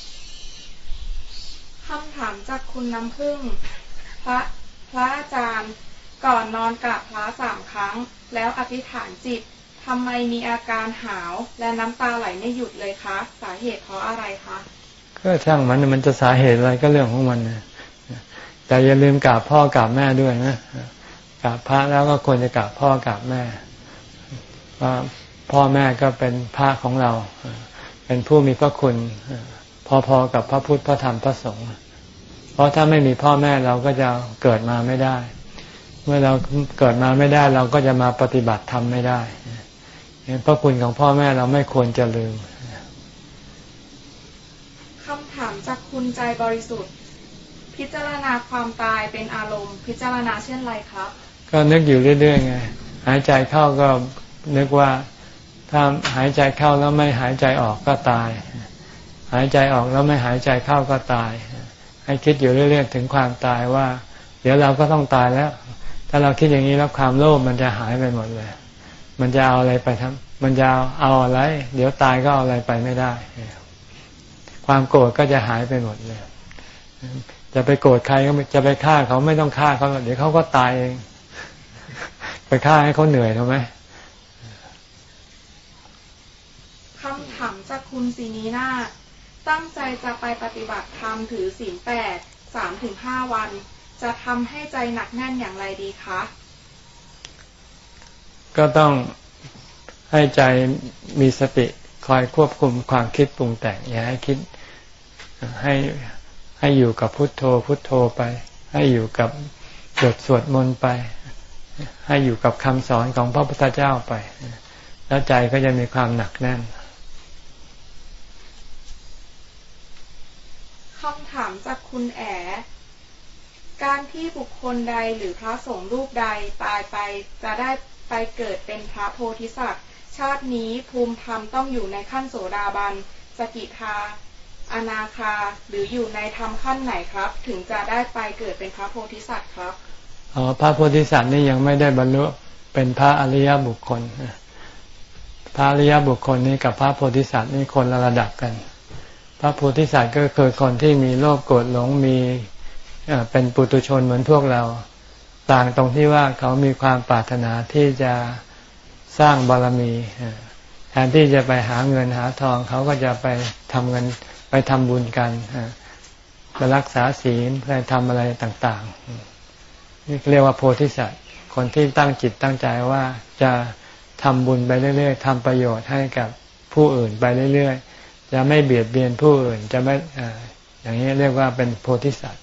คำถามจากคุณน้ำผึ้งพระพระอาจารย์ก่อนนอนกราบพระสามครั้งแล้วอธิษฐานจิตทำไมมีอาการหาวและน้ำตาไหลไม่หยุดเลยคะสาเหตุเพราะอะไรคะก็ช่างมันมันจะสาเหตุอะไรก็เรื่องของมันนะแต่อย่าลืมกราบพ่อกราบแม่ด้วยนะกราบพระแล้วก็ควรจะกราบพ่อกราบแม่ว่าพ่อแม่ก็เป็นพระของเราเป็นผู้มีพระคุณพอๆกับพระพุทธพระธรรมพระสงฆ์เพราะถ้าไม่มีพ่อแม่เราก็จะเกิดมาไม่ได้เมื่อเราเกิดมาไม่ได้เราก็จะมาปฏิบัติธรรมไม่ได้พระคุณของพ่อแม่เราไม่ควรจะลืมคำถามจากคุณใจบริสุทธิ์พิจารณาความตายเป็นอารมณ์พิจารณาเช่นไรครับก็นึกอยู่เรื่อยๆไงหายใจเข้าก็นึกว่าถ้าหายใจเข้าแล้วไม่หายใจออกก็ตายหายใจออกแล้วไม่หายใจเข้าก็ตายให้คิดอยู่เรื่อยๆถึงความตายว่าเดี๋ยวเราก็ต้องตายแล้วถ้าเราคิดอย่างนี้แล้วความโลภมันจะหายไปหมดเลยมันจะเอาอะไรไปทำมันจะเอาอะไรเดี๋ยวตายก็เอาอะไรไปไม่ได้ความโกรธก็จะหายไปหมดเลยจะไปโกรธใครก็จะไปฆ่าเขาไม่ต้องฆ่าเขาเดี๋ยวเขาก็ตายเองไปฆ่าให้เขาเหนื่อยทำไมคำถามจากคุณศรีนีนาถตั้งใจจะไปปฏิบัติธรรมถือศีลแปดสามถึงห้าวันจะทำให้ใจหนักแน่นอย่างไรดีคะก็ต้องให้ใจมีสติคอยควบคุมความคิดปรุงแต่งอย่าให้คิดให้ให้อยู่กับพุทโธพุทโธไปให้อยู่กับบทสวดมนต์ไปให้อยู่กับคำสอนของพระพุทธเจ้าไปแล้วใจก็จะมีความหนักแน่นคำถามจากคุณแอการที่บุคคลใดหรือพระสงฆ์รูปใดตายไปจะได้ไปเกิดเป็นพระโพธิสัตว์ชาตินี้ภูมิธรรมต้องอยู่ในขั้นโสดาบันสกิทาอนาคาหรืออยู่ในธรรมขั้นไหนครับถึงจะได้ไปเกิดเป็นพระโพธิสัตว์ครับอ๋อพระโพธิสัตว์นี่ยังไม่ได้บรรลุเป็นพระอริยบุคคลพระอริยบุคคลนี้กับพระโพธิสัตว์นี่คนละระดับกันพระโพธิสัตว์ก็คือคนที่มีโลภโกรธหลงมีเป็นปุถุชนเหมือนพวกเราต่างตรงที่ว่าเขามีความปรารถนาที่จะสร้างบารมีแทนที่จะไปหาเงินหาทองเขาก็จะไปทำเงินไปทำบุญกันไปรักษาศีลไปทำอะไรต่างๆนี่เรียกว่าโพธิสัตว์คนที่ตั้งจิตตั้งใจว่าจะทำบุญไปเรื่อยๆทำประโยชน์ให้กับผู้อื่นไปเรื่อยๆจะไม่เบียดเบียนผู้อื่นจะไม่อย่างนี้เรียกว่าเป็นโพธิสัตว์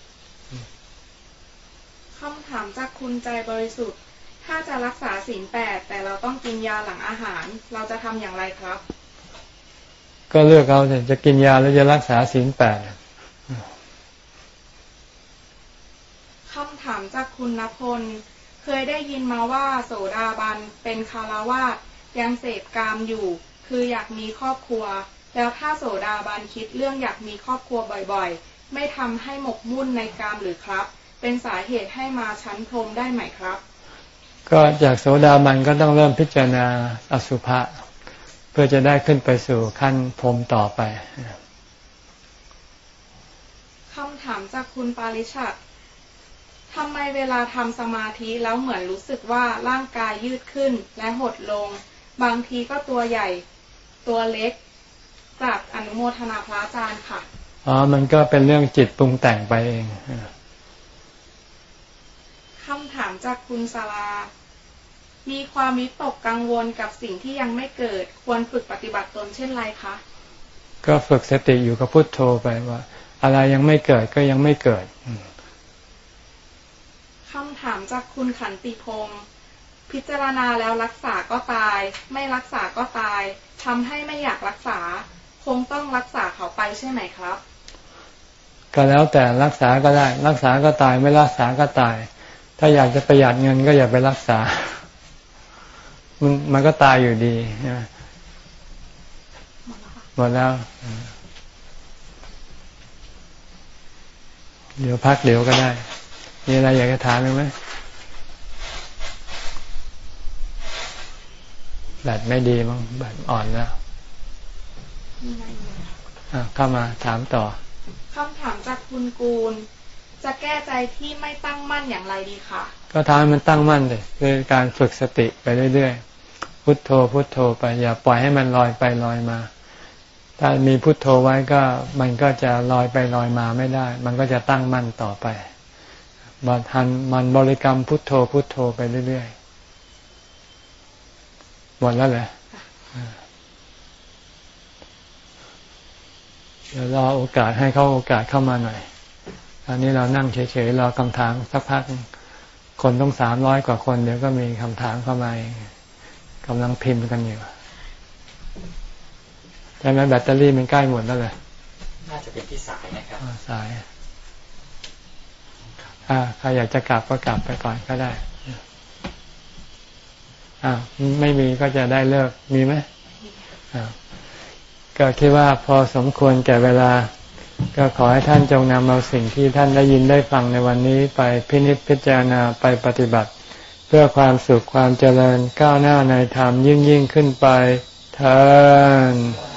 คำถามจากคุณใจบริสุทธิ์ถ้าจะรักษาศีลแปดแต่เราต้องกินยาหลังอาหารเราจะทำอย่างไรครับก็เลือกเอาจะกินยาหรือจะรักษาศีลแปดคำถามจากคุณณพลเคยได้ยินมาว่าโสดาบันเป็นคฤหัสถ์ยังเสพกามอยู่คืออยากมีครอบครัวแล้วถ้าโสดาบันคิดเรื่องอยากมีครอบครัวบ่อยๆไม่ทำให้หมกมุ่นในกามหรือครับเป็นสาเหตุให้มาชั้นพรหมได้ไหมครับก็จากโสดาบันก็ต้องเริ่มพิจารณาอสุภะเพื่อจะได้ขึ้นไปสู่ขั้นพรหมต่อไปคำถามจากคุณปาริชัดทำไมเวลาทำสมาธิแล้วเหมือนรู้สึกว่าร่างกายยืดขึ้นและหดลงบางทีก็ตัวใหญ่ตัวเล็กกราบอนุโมทนาพระอาจารย์ค่ะอ๋อมันก็เป็นเรื่องจิตปรุงแต่งไปเองคำถามจากคุณศาลามีความวิตกกังวลกับสิ่งที่ยังไม่เกิดควรฝึกปฏิบัติตนเช่นไรคะก็ฝึกสติอยู่กับพุทโธไปว่าอะไรยังไม่เกิดก็ยังไม่เกิดคำถามจากคุณขันติพงศ์พิจารณาแล้วรักษาก็ตายไม่รักษาก็ตายทำให้ไม่อยากรักษาคงต้องรักษาเขาไปใช่ไหมครับก็แล้วแต่รักษาก็ได้รักษาก็ตายไม่รักษาก็ตายถ้าอยากจะประหยัดเงินก็อย่าไปรักษามันมันก็ตายอยู่ดีนะหมดแล้วเดี๋ยวพักเดี๋ยวก็ได้มีอะไรอยากจะถามไหมแบตไม่ดีมั้งแบตอ่อนแล้วเข้ามาถามต่อคำถามจากคุณกูลจะแก้ใจที่ไม่ตั้งมั่นอย่างไรดีคะก็ทำให้มันตั้งมั่นเลยคือการฝึกสติไปเรื่อยๆพุทโธพุทโธไปอย่าปล่อยให้มันลอยไปลอยมาถ้ามีพุทโธไว้ก็มันก็จะลอยไปลอยมาไม่ได้มันก็จะตั้งมั่นต่อไปบัดหันมันบริกรรมพุทโธพุทโธไปเรื่อยๆหมดแล้วเหรอเดี๋ยวรอโอกาสให้เขาโอกาสเข้ามาหน่อยตอนนี้เรานั่งเฉยๆรอคำถามสักพักคนต้องสามร้อยกว่าคนเดี๋ยวก็มีคำถามเข้ามากำลังพิมพ์กันอยู่ใช่ไหมแบตเตอรี่มันใกล้หมดแล้วเลยน่าจะเป็นที่สายนะครับสายอ่าใครอยากจะกลับก็กลับไปก่อนก็ได้อ่าไม่มีก็จะได้เลิกมีไหมอ่าก็คิดว่าพอสมควรแก่เวลาก็ขอให้ท่านจงนำเอาสิ่งที่ท่านได้ยินได้ฟังในวันนี้ไปพินิจพิจารณาไปปฏิบัติเพื่อความสุขความเจริญก้าวหน้าในธรรมยิ่งยิ่งขึ้นไปเถิด